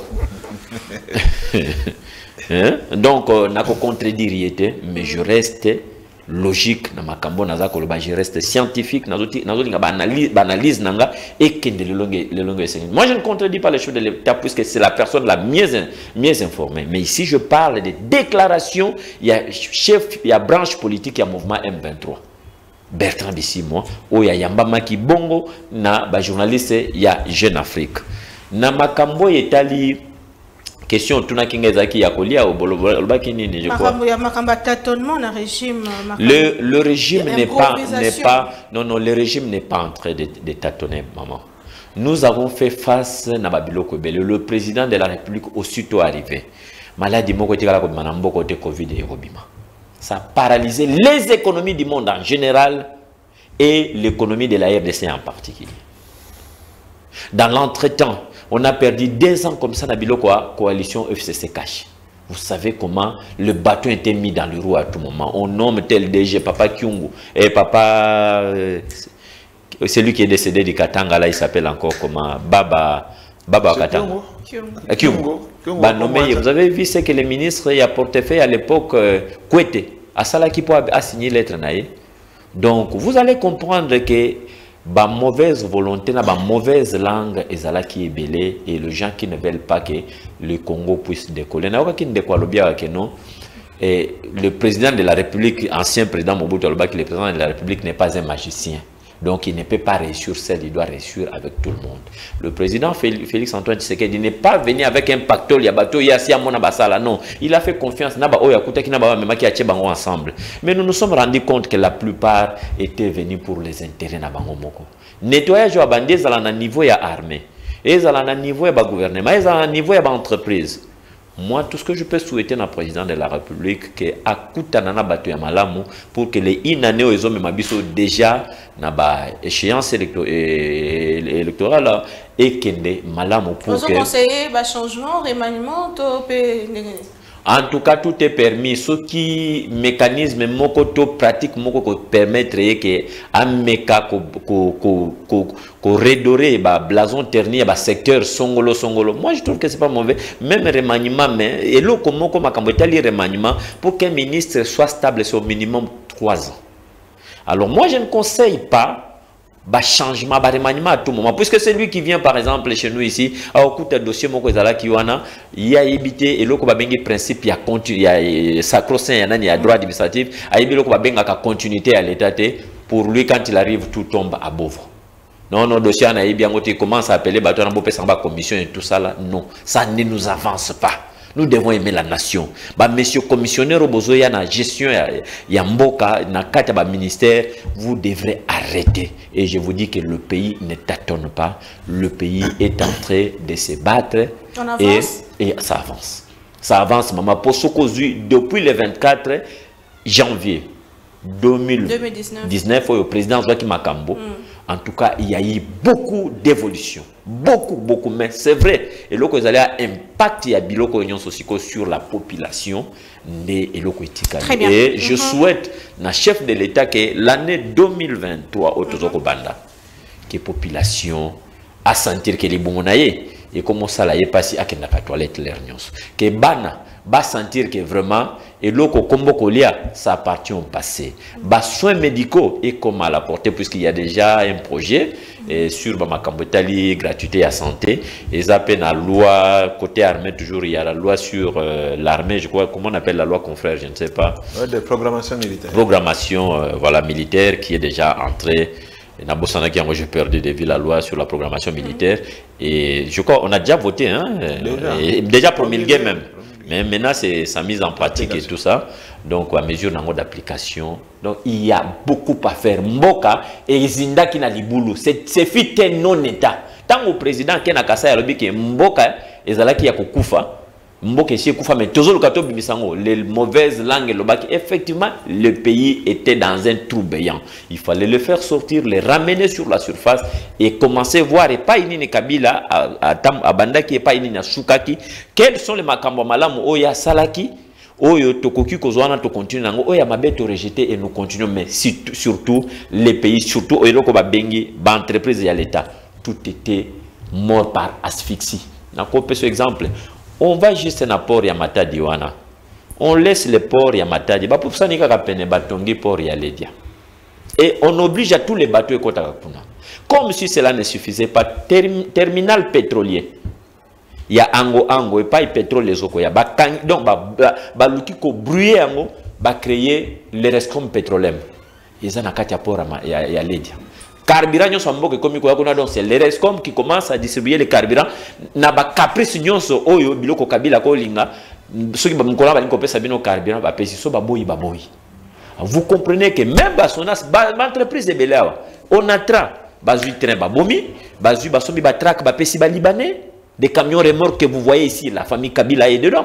hein? Donc, euh, n'a pas contredire, mais je reste logique na makambo naza koloba, je reste scientifique, nazoti nazoti nga analyse analyse nanga et kende le longue le longue. Moi je ne contredis pas les choses de l'État puisque c'est la personne la mieux mieux informée. Mais ici je parle des déclarations, il y a chef, il y a branche politique, il y a mouvement M vingt-trois. Bertrand Bisimwa, ou il y a Yamba Maki Bongo, na ba journaliste, il y a Jeune Afrique. Na makambo yetali question tuna kingezaki ya kolia au bolobaki nini je crois. Le le régime n'est pas n'est pas non non le régime n'est pas en train de, de tâtonner maman. Nous avons fait face na babiloko bele, le président de la République aussitôt arrivé. Maladie moko tikala ko manambo côté Covid et robima. Ça a paralysé les économies du monde en général et l'économie de la R D C en particulier. Dans l'entretemps, on a perdu deux ans comme ça dans la coalition F C C cash. Vous savez comment le bateau était mis dans le roue à tout moment. On nomme tel D G, Papa Kyungu, et Papa, euh, celui qui est décédé du Katanga, là, il s'appelle encore comment Baba, Baba Katanga. Kyungu. Kyungu. Bah, nommé, vous avez vu ce que les ministres y a portefeuille à l'époque, euh, Kwete, à Salaki pour a signé lettre. Donc, vous allez comprendre que ba mauvaise volonté, ba mauvaise langue ezalaki ebele et les gens qui ne veulent pas que le Congo puisse décoller. Et le président de la République, ancien président Mobutu Aloba, le président de la République n'est pas un magicien. Donc il ne peut pas réussir seul, il doit réussir avec tout le monde. Le président Félix Antoine Tshisekedi n'est pas venu avec un pactole, yabato, yasi amona basala, non. Il a fait confiance, naba oya kutaki naba mema ki ache bango ensemble. Mais nous nous sommes rendus compte que la plupart étaient venus pour les intérêts na bango moko. Nettoyage wa bandé zala na niveau ya armée, et zala na niveau ya ba gouvernement, et zala na niveau ya ba entreprise. Moi, tout ce que je peux souhaiter dans le président de la République, que akuta nana batu ya malamu pour que les inane ozo memabiso déjà na ba échéance électorale et kende malamu pour que. Vous conseillez ba changement, remaniement, to pe. En tout cas, tout est permis. Ce qui mécanisme moko to pratique moko ko permettre que un méca ko ko ko ko ko redorer ba blason terni ba secteur songolo songolo. Moi je trouve que c'est pas mauvais. Même remaniement mais et lo comme comme makambo tali remaniement pour qu'un ministre soit stable sur au minimum trois ans. Alors moi je ne conseille pas bah changement, bah remaniement à tout moment. Puisque c'est lui qui vient par exemple chez nous ici, à écouter un dossier moko ezala kiwana, il y a évité et loko ba bengi principe il y a continu, il y a sacro-saint, il y a droit administratif, a évité loko ba benga ka continuité à l'état pour lui quand il arrive tout tombe à Bouvre. Non non dossier na yebi yango tu commence à appeler bato na bopé samba commission et tout ça là, non, ça ne nous avance pas. Nous devons aimer la nation. Bah, monsieur commissionnaire Obozoya, na gestion Yamboka, na kata ba ministère, vous devrez arrêter. Et je vous dis que le pays ne tâtonne pas. Le pays est en train de se battre. On avance. Et, et ça avance. Ça avance, maman. Pour ce qu'on depuis le vingt-quatre janvier deux mille dix-neuf, au président Joaquim Makambo, mm. En tout cas, il y a eu beaucoup d'évolution. Beaucoup, beaucoup. Mais c'est vrai. Et là, vous allez impact il y a biloko sur la population. Et je souhaite, na chef de l'État, que l'année deux mille vingt-trois, au Tozoko Banda, que la population a sentir que les bons et comment ça là est passé à la toilette l'air que bana va sentir que vraiment et l'autre combo colia ça appartient au passé. Bas soins médicaux et comment à la portée puisqu'il y a déjà un projet et sur ma cambotali gratuité à santé et ça peine la loi côté armée toujours il y a la loi sur euh, l'armée je crois comment on appelle la loi confrère je ne sais pas. Ouais, de programmation militaire. Programmation euh, voilà militaire qui est déjà entrée. Moi j'ai perdu de vue la loi sur la programmation militaire et je crois on a déjà voté hein, déjà, et déjà promulgué même. Mais maintenant, c'est sa mise en pratique et tout ça. Donc, à mesure d'application. Donc, il y a beaucoup à faire. Mboka et Zinda qui n'a liboulou. C'est fit non-état. Tant que le président qui n'a qu'à dire que Mboka et Zala qui a koufa. Mboka et koufa, mais toujours le kato bimisango. Les mauvaises langues, effectivement, le pays était dans un trou béant. Il fallait le faire sortir, les ramener sur la surface et commencer à voir, et pas inine Kabila, à Bandaki, et pas inine Soukaki, quels sont les makambo malamu, oya Salaki, oyo tokoki kozwana to continue nango, oya mabeto rejeté et nous continuons, mais surtout les pays, surtout oyo ko babengi, ba entreprise et l'État, tout était mort par asphyxie. N'ako pe ce exemple. On va juste un apport Yamata Diwana. On laisse les ports Yamata Diwana. Pour ça, on a peine batongi port Yaledia. Et on oblige à tous les bateaux et Kotakapuna. Comme si cela ne suffisait pas, term, terminal pétrolier. Il y a Ango Ango et pas le pétrole les autres. Donc, baluki ko brûler Ango, va créer les rescom pétrolem. Et ça n'a qu'à port Yaledia. Carburant, c'est les rescom qui commencent à distribuer les carburants. Na ba caprice nyonso oyo biloko kabila ko linga soki ba mkola ba linko pesa bino carburant ba pesi so ba boyi ba boyi. Vous comprenez que même ba sonas ba entreprise de Belawa on attra bazui train ba bomi bazui ba somi ba track ba pesi ba libanais des camions remorques que vous voyez ici la famille Kabila est dedans.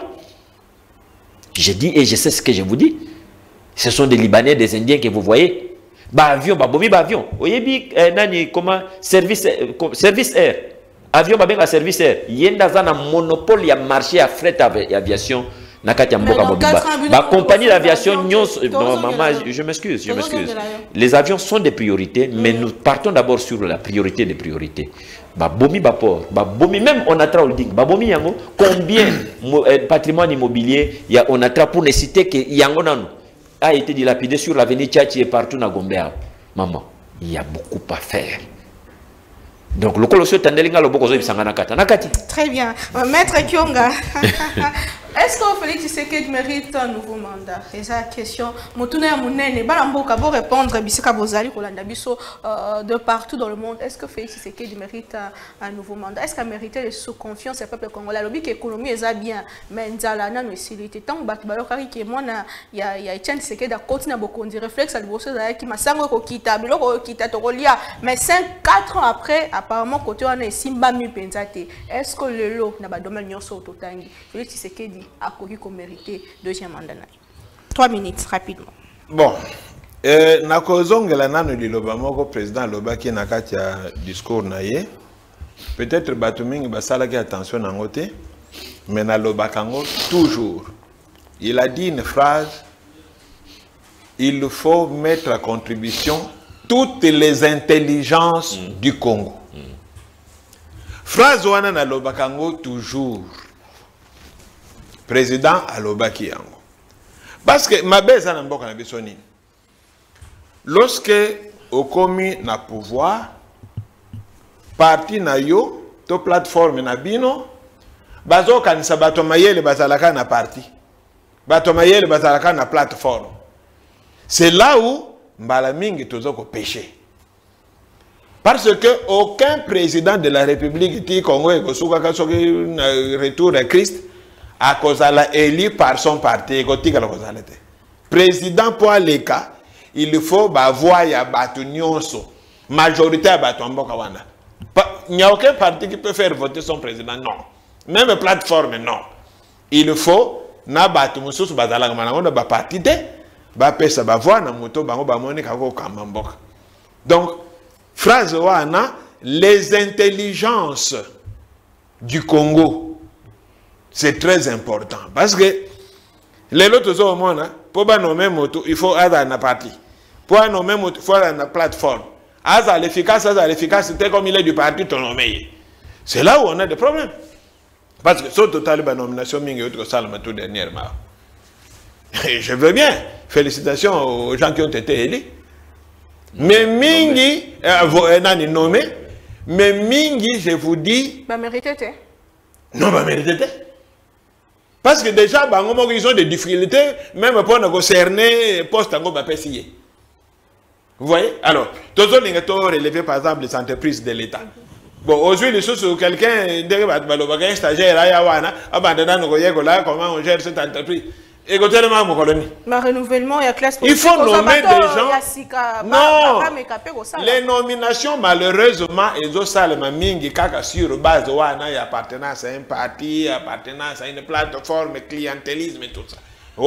Je dis et je sais ce que je vous dis. Ce sont des Libanais, des Indiens que vous voyez. Bah avion, bah bomi, bah avion. Oyebi, eh, nani, comment, service, eh, service air. Avion, bah benga service air. Yenda zana monopole ya marché à fret et aviation. Nakati mboka mobiba. Bah compagnie d'aviation, non, maman, je m'excuse, je m'excuse. Les avions sont des priorités, mais nous partons d'abord sur la priorité des priorités. Bah bomi, bah port, bah bomi, même on attra holding, bah bomi yango, combien patrimoine immobilier y a on attra pour ne citer que yango nanu a été dilapidé sur l'avenue Tchachi et partout dans Gombea. Maman, il y a beaucoup à faire. Donc, le colossal Tandelinga, le Bokozo, il s'en a nakati. Très bien. Maître Kyonga, est-ce que Félix Tshisekedi mérite un nouveau mandat? C'est ça la question. Moutouné Mounene, Balamboka, pour répondre, Bissaka Bozali, Kolanda Bisso, de partout dans le monde. Est-ce que Félix Tshisekedi mérite un nouveau mandat? Est-ce qu'il a mérité de sous-confiance au peuple congolais? L'objet que l'économie est bien, mais Nzala n'a pas facilité. Tant que Babalokari qui est moi, il y a Etienne Tshisekedi à continuer à beaucoup de réflexes à l'bosso qui m'a sango kokita, biloko kita tokolia, mais cinq quatre ans après, apparemment côté on est simba mi penzate. Est-ce que le lot n'a pas domaine nyoso totangi? Félix Tshisekedi a connu qu'on méritait deuxième mandat. Trois minutes rapidement. Bon, euh, na kozonga la nanu di loba moko président loba qui na katia discours naie. Peut-être Batumingi basala qui attention na ngote, mais na loba kango toujours. Il a dit une phrase. Il faut mettre à contribution toutes les intelligences mm. du Congo. Mm. Phrase wana na loba kango toujours. Président alobaki yango. Parce que ma belle na mboka na biso nini. Lorsque okomi na pouvoir, parti na yo, to plateforme na bino, bazo kanisa bato mayele bazalaka na parti. Bato mayele bazalaka na plateforme. C'est là où mbala mingi tozoko péché. Parce que aucun président de la République du Congo et Kosuka Kasoki retour à Christ a kozala élu par son parti. Président pour les cas, il faut avoir ya batu nyonso. Majorité à batu mboka wana. Il n'y a aucun parti qui peut faire voter son président, non. Même plateforme, non. Il faut na batu mususu bazala manango ba parti de ba pesa ba voix na moto bango ba moni kako kamba mboka. Donc phrase wana, les intelligences du Congo. C'est très important. Parce que les autres au monde, pour nommer moto, il faut avoir une partie. Pour nommer moto, il faut avoir une plateforme. Aza l'efficace, aza l'efficace, c'était comme il est du parti, ton nommé. C'est là où on a des problèmes. Parce que sur total, la nomination mingi autre salle tout dernièrement. Et je veux bien. Félicitations aux gens qui ont été élus. Mais mingi, euh, nani nommé, mais mingi, je vous dis. Bah mérité. Non, bah mérité. Parce que déjà, bah, ils ont des difficultés, même pour nous concerner, poste en gros, bah, payé. Vous voyez? Alors, tous les gens relevé par exemple les entreprises de l'État. Bon, aujourd'hui, les choses où quelqu'un, un stagiaire, comment on gère cette entreprise. Écoutez, mon colonie. Ma renouvellement et la classe politique. Il faut nommer des gens. Non. Les nominations, malheureusement, ils ont ça, le mingi, kaka sur base de appartenance à un parti, appartenance à une plateforme, clientélisme et tout ça.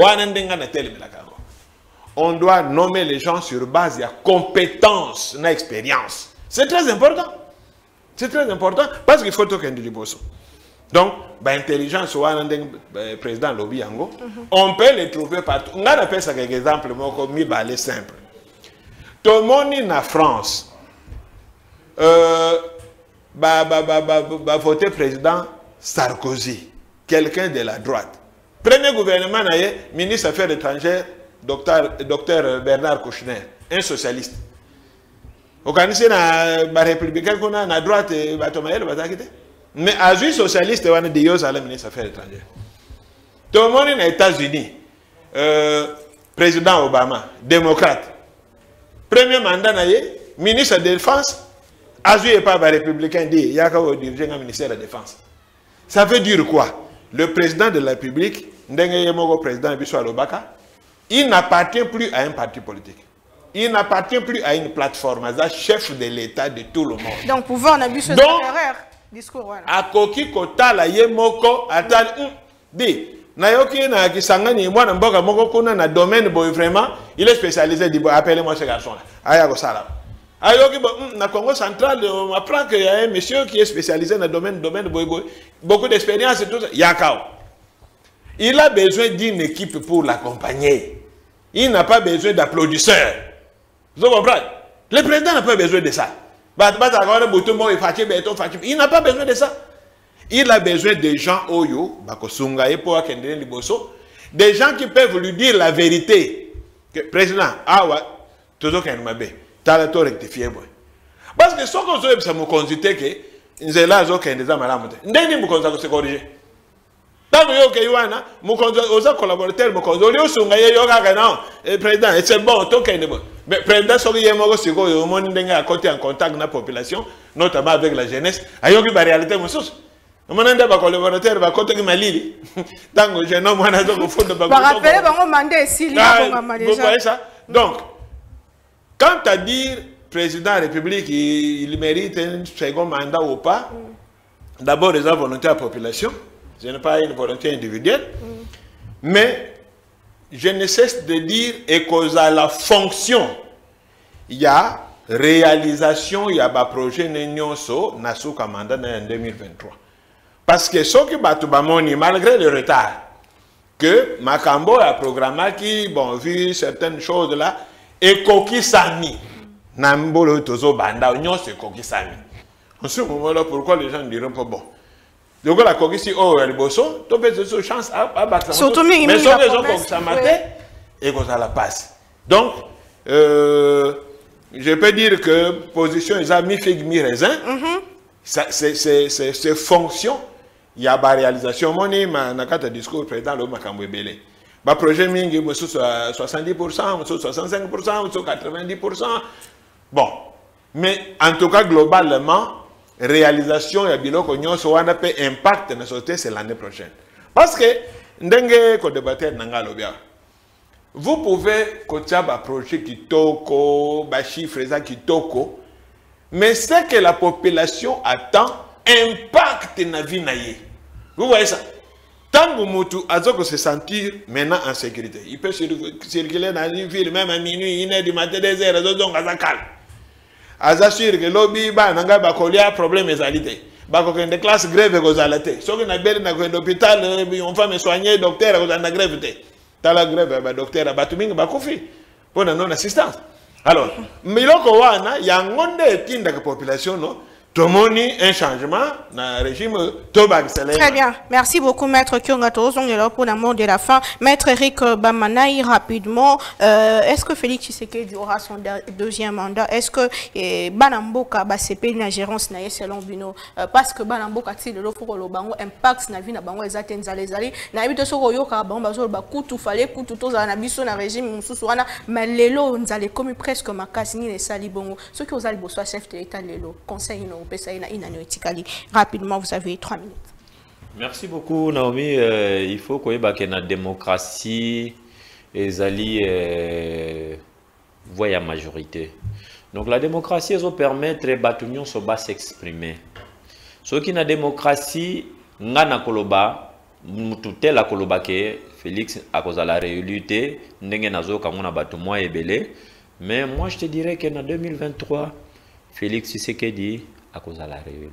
On doit nommer les gens sur base de compétences, d'expérience. C'est très important. C'est très important parce qu'il faut tout qu'il y ait du bosso. Donc, l'intelligence, le président Lobby Yango, on peut les trouver partout. On a appelé ça quelques exemples, comme mi simple. Tout le monde en France, euh, bah, bah, bah, bah, bah, voter président Sarkozy, quelqu'un de la droite. Premier gouvernement, ministre des Affaires étrangères, docteur, docteur Bernard Kouchner, un socialiste. Vous connaissez la républicain qu'on a à droite, mais à la socialiste, on a dit à la ministre des Affaires étrangères. Tout le monde aux États-Unis, euh, président Obama, démocrate. Premier mandat, ministre de la Défense, Azu n'est pas républicain, il y a qu'à diriger le ministère de la Défense. Ça veut dire quoi? Le président de la République, le président Bissou Alobaka, il n'appartient plus à un parti politique. Il n'appartient plus à une plateforme. Il est chef de l'État de tout le monde. Donc, pouvoir n'a plus de erreur. Discours. À Koki Kota, la Yemoko, Atal, dit, Nayoki na Kisangani, moi, Namboka Moko Kuna, na domaine, vraiment, il est spécialisé, dit, appelez-moi ce garçon-là. Ayago Salam. Ayoki, na Congo central, on apprend qu'il y a un monsieur qui est spécialisé dans le domaine, domaine, beaucoup d'expérience et tout ça. Yakao. Il a besoin d'une équipe pour l'accompagner. Il n'a pas besoin d'applaudisseurs. Vous comprenez? Le président n'a pas besoin de ça. Il n'a pas besoin de ça. Il a besoin des gens oyo, des gens qui peuvent lui dire la vérité. Que, président, ah ouais, toujours qu'il m'a bé, t'as le temps rectifié. Parce que ce que ça me considère que nous sommes là, nous sommes des amalades. Nous sommes se corriger. Tant que vous avez un collaborateur, vous avez président, c'est bon, tout est bon. Mais le président, il y a à côté en contact avec la population, notamment avec la jeunesse. Il y a une réalité. On a un collaborateur à côté de Mali. Tant que je n'ai pas de fond de ça. Donc, quand tu as dit président de la République, il mérite un second mandat ou pas, d'abord, il y a une volonté de la population. Ce n'est pas une volonté individuelle. Mm. Mais je ne cesse de dire et cause à la fonction. Il y a réalisation, il y a un projet Nenyoso, Nassou Kamanda en deux mille vingt-trois. Parce que ce qui bat malgré le retard, que Makambo a programmé qui, bon, vu certaines choses là, et Koki Sami. Nambolo Tozo Banda, Union c'est Koki Sami. En ce moment-là, pourquoi les gens ne diront pas bon? Donc la Koki oh elle bosso, tu peux cette chance à battre. Surtout mais mais sur les gens comme ça matin et comme ça la passe. Donc euh, je peux dire que position ils a mis figue mi raisin. Ça c'est c'est c'est fonction. Il y a ba réalisation moni ma na kata discours président le Makambo belé. Ba projet mingi mo soixante-dix pour cent, soixante-cinq pour cent, quatre-vingt-dix pour cent. Bon, mais en tout cas globalement réalisation et biloko nyonso wana pe impact na société c'est l'année prochaine. Parce que ndenge ko débattre nanga lobia. Vous pouvez kotia ba projet kitoko, ba chiffres ça kitoko, mais c'est que la population attend impact na vie naie. Vous voyez ça? Tant que mutu azoko se sentir maintenant en sécurité. Il peut circuler dans une ville même à minuit, une heure du matin, deux heures, deux heures, deux heures, assure que lobby ba nanga ba kolia problème ezalité ba ko de classe grève ko zalate so que na belle na ko d'hôpital on va me soigner docteur ko na grève te ta la grève ba docteur ba tuminga ba kofi pour non assistance alors miloko wana ya ngonde tinda ka population no Tomoni un changement dans le régime Tobag Selema. Très bien. Merci beaucoup, Maître Kyonga Tozong, là pour l'amour de la fin. Maître Eric Bamanaï, rapidement, euh, est-ce que Félix Tshisekedi aura son deuxième mandat? Est-ce que eh, Banamboka va se payer la gérance na selon Bino? euh, Parce que Banamboka, si le lot pour le bango, impact na vie na bango, les atteindre les alliés. Na habite sur Oyoka, bango, bazol, bakutu, fallait, kutu, toza, na biso, na régime, moussouana, mais les lots, nous allons comme presque ma casse, ni les sali bongo. Ceux qui ont allé bosser chef de l'État, les lots, conseil, non. Rapidement, vous avez trois minutes. Merci beaucoup, Naomi. Euh, il faut qu'il y ait une démocratie et zali euh, voient la majorité. Donc la démocratie, elle permet de battre sur bas s'exprimer. Ce qui est la démocratie, ngana koloba, mutute la koloba ke Félix à cause de la réalité, n'engé nazo kamona batu moi et belé. Mais moi je te dirais qu'en deux mille vingt-trois, Félix Tshisekedi à cause de la réélu.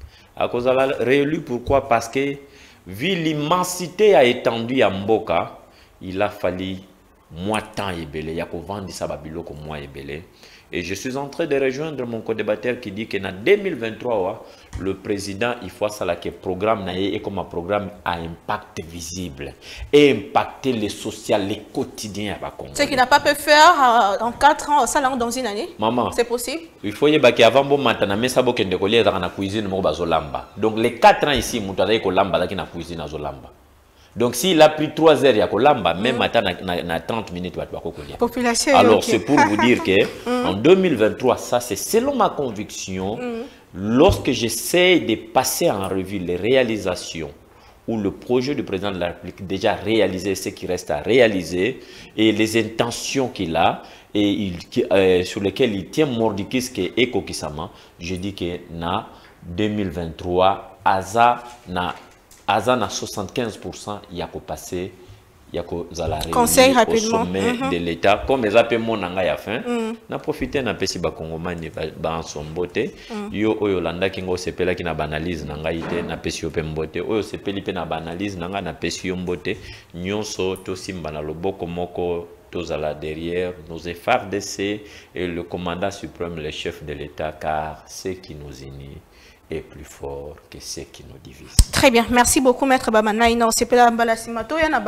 À cause de la réélu, pourquoi? Parce que, vu l'immensité a étendu à Mboka, il a fallu moi temps et belé. Il y a qu'au vendre ça babilo comme moi et belé. Et je suis en train de rejoindre mon co-débatteur qui dit qu'en deux mille vingt-trois, le président, il faut ça là que programme et comme un programme a impact visible et impacter les social, les quotidiens. Ce qu'il n'a pas pu faire euh, en quatre ans, ça là dans une année. Maman, c'est possible. Il faut y avoir avant bon maintenant, mais ça va qu'il y ait dans la cuisine, moi bazolamba. Donc les quatre ans ici, moi t'as dit que lamba là qui na cuisine azolamba. Donc s'il a pris trois heures, il y a Kolamba, même matin, il y a trente minutes. Population. Alors okay. c'est pour vous dire que mm. en deux mille vingt-trois, ça c'est selon ma conviction, mm. lorsque j'essaie de passer en revue les réalisations ou le projet du président de la République déjà réalisé, ce qui reste à réaliser, et les intentions qu'il a, et il, euh, sur lesquelles il tient mordicus et Kokisama, je dis que na deux mille vingt-trois, Aza na Aza na soixante-quinze pour cent, il y a qu'au passé, il y a qu'au salarié au sommet mm -hmm. de l'État. Comme les appels mon nanga ya fin, na profité na pesi ba Kongomani ba son beauté. Yo oyo landa kingo sepela ki na banalise nanga ite na pesi yo pe mbote. Oyo sepeli pe na banalise nanga na pesi yo mbote. Nyonso to simba na loboko moko tozala derrière nos F A R D C et le commandant suprême, le chef de l'État, car ce qui nous unit est plus fort que ce qui nous divise. Très bien, merci beaucoup Maître Bamanaï. Non, c'est pas la balasimato, il y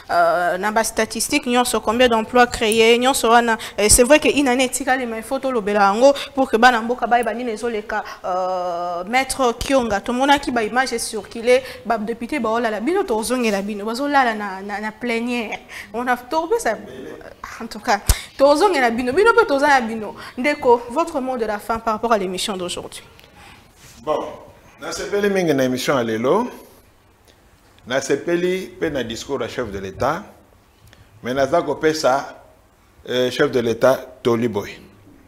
a des statistiques, il y a combien d'emplois créés, c'est vrai que il année les photos le belango pour que banambo kabaye bani les oleka Maître Kyonga, tout le monde qui ba image circulé, ba député ba ola la bino tozonge la bino, bazola la na na plénière. On a tombé ça en tout cas. Tozonge la bino, bino peut tozonge la bino. Ndeko, votre mot de la fin par rapport à l'émission d'aujourd'hui. Bon, dans ce pays, il y a une émission à l'élo. Dans ce pays, il y a un discours du chef de l'État. Mais dans ce pays, ça, le chef de l'État, Toli Boy.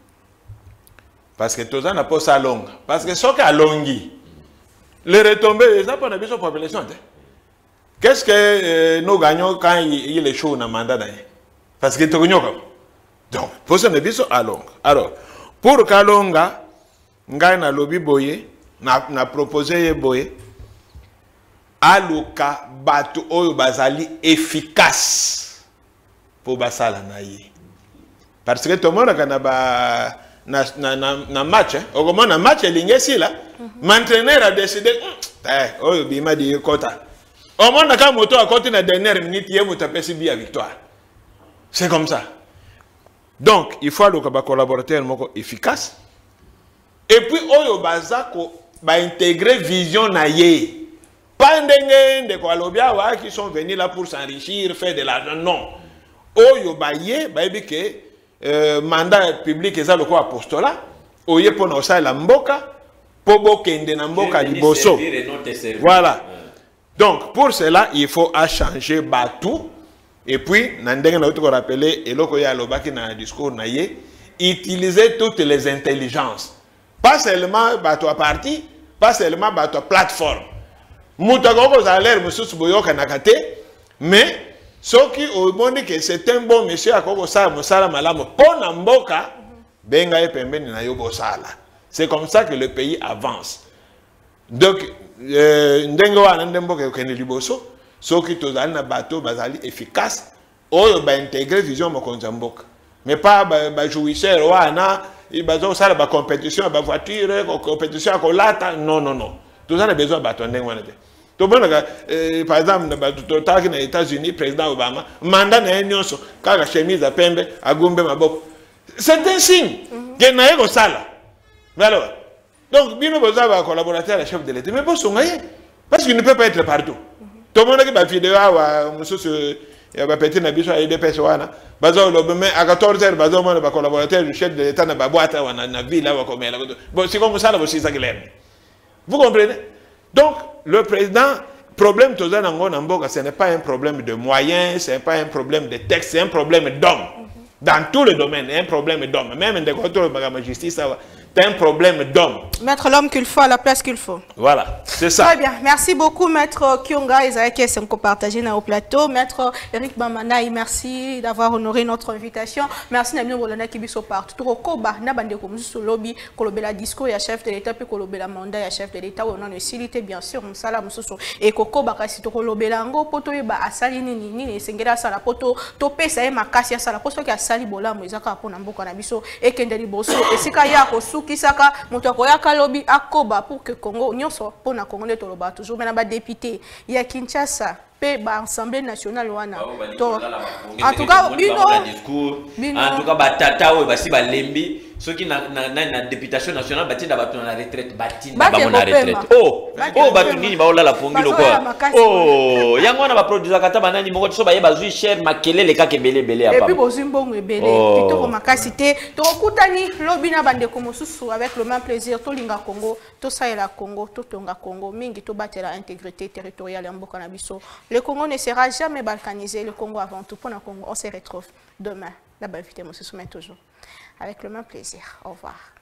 Parce que tout ça n'a pas ça longue. Parce que ce qui est long, les retombées, ça n'a pas de population. Qu'est-ce que euh, nous gagnons quand il y a les choses dans le mandat? Parce que nous gagnons. Donc, pour ça, nous à long. Alors, pour qu'à long, nous avons un lobby boye. Na, na proposé boye aluka batu oyo bazali efficace pour basala na ye parce que tout le monde kana ba na na na, na match hein au moment na match lingesi là l'entraîneur a décidé eh oyo bima di kota au moment ka moto a côté na dernière minute ye moto pesi bi victoire c'est comme ça. Donc il faut aluka ba collaborateur moko efficace et puis oyo bazako ba intégrer vision na ye. Pas de Kolobia qui sont venus là pour s'enrichir, faire de l'argent. Non. Oyo ba ye, ba ebi que mandat public est ça le quoi apostolat. Oye pour nous ça la mboka, pobo kende na mboka liboso. Voilà. Donc pour cela il faut à changer batou. Et puis nandenge na autre rappeler et loko ya lobaki na discours na ye, utiliser toutes les intelligences. Pas seulement bateau à parti, pas seulement bateau à plateforme. Moutagoko a l'air monsieur Boyoka Nakate, mais ce qui au monde que c'est un bon monsieur à Koko Sala Mosala Malamo, Pona Mboka, Benga et Pemben na Yobo Sala. C'est comme ça que le pays avance. Donc, Ndengoa Nandemboka Kene Liboso, ce qui tozali na bateau bazali efficace, ou ba intégrer vision Mokonzamboka. Mais pas ba jouisseur, ouana. il y a une compétition, une voiture, une compétition, non, non, non. Tout ça, on a besoin de bâtonner. Par exemple, aux États-Unis, le président Obama, mandat n'a rien sur la chemise à Pembe, à Gumbe, Mabok. C'est un signe qu'il n'y a pas de ça. Donc, bien besoin d'avoir un collaborateur à la chef de l'État. Mais pas son parce qu'il ne peut pas être partout. Tout le monde qui a fait vidéo, il y a un petit nabiso à des personnes. À quatorze heures, le collaborateur du chef de l'État n'a pas boîte à la ville. C'est comme ça, c'est ça. Vous comprenez? Donc, le président, problème de ce n'est pas un problème de moyens, ce n'est pas un problème de texte, c'est un problème d'homme. Dans tous les domaines, un problème d'homme. Même dans la justice, c'est un problème d'homme. Mettre l'homme qu'il faut à la place qu'il faut. Voilà, c'est ça. Très bien. Merci beaucoup, Maître Kyonga Isaïe Senko partagé au plateau. Maître Eric Bamanaï, merci d'avoir honoré notre invitation. Merci Namino Bolana Kibiso partout. Tout Koba, Nabande Komusu Lobby, Kolobela Disco, et chef de l'État, puis Kolobela Mandat, et chef de l'État, ou non, facilité, bien sûr, Msala Mususu, et Kokoba, Kassito Kolobela Ngo, Poto, Eba, Asali, Nini, Nini, Sengera, Sala, Poto, Topé, Sae, Makassia, Sala, Posto, qui a Sali Bola, Moisaka, Ponambo, Kanabiso, et Kendeli Bosso, et Sikaya, Kosu, Kisaka, Motokoyaka Lobby, Akoba, pour que Congo, Nyonso, Pona Congo, Toloba, toujours, mais là-bas, député, il y a Kinshasa. L'Assemblée nationale wana en tout cas bino en tout cas batata o basi balembi ceux qui na na députation nationale batinda bato na retraite batinda ba na retraite oh oh batu nini ba olala pongilo quoi oh yango na ba produire kata banani moko so ba ye bazui cher makelele ka kebele bele apa et puis bozimbongo ebele kitoko makasité to kutani lobi na bande ko mosusu avec le même plaisir to linga Congo to saela Congo to tonga Congo mingi to batela intégrité territoriale ya mboka na biso. Le Congo ne sera jamais balkanisé, le Congo avant tout. Pour le Congo, on se retrouve demain. La bonne invité, on se soumet toujours. Avec le même plaisir. Au revoir.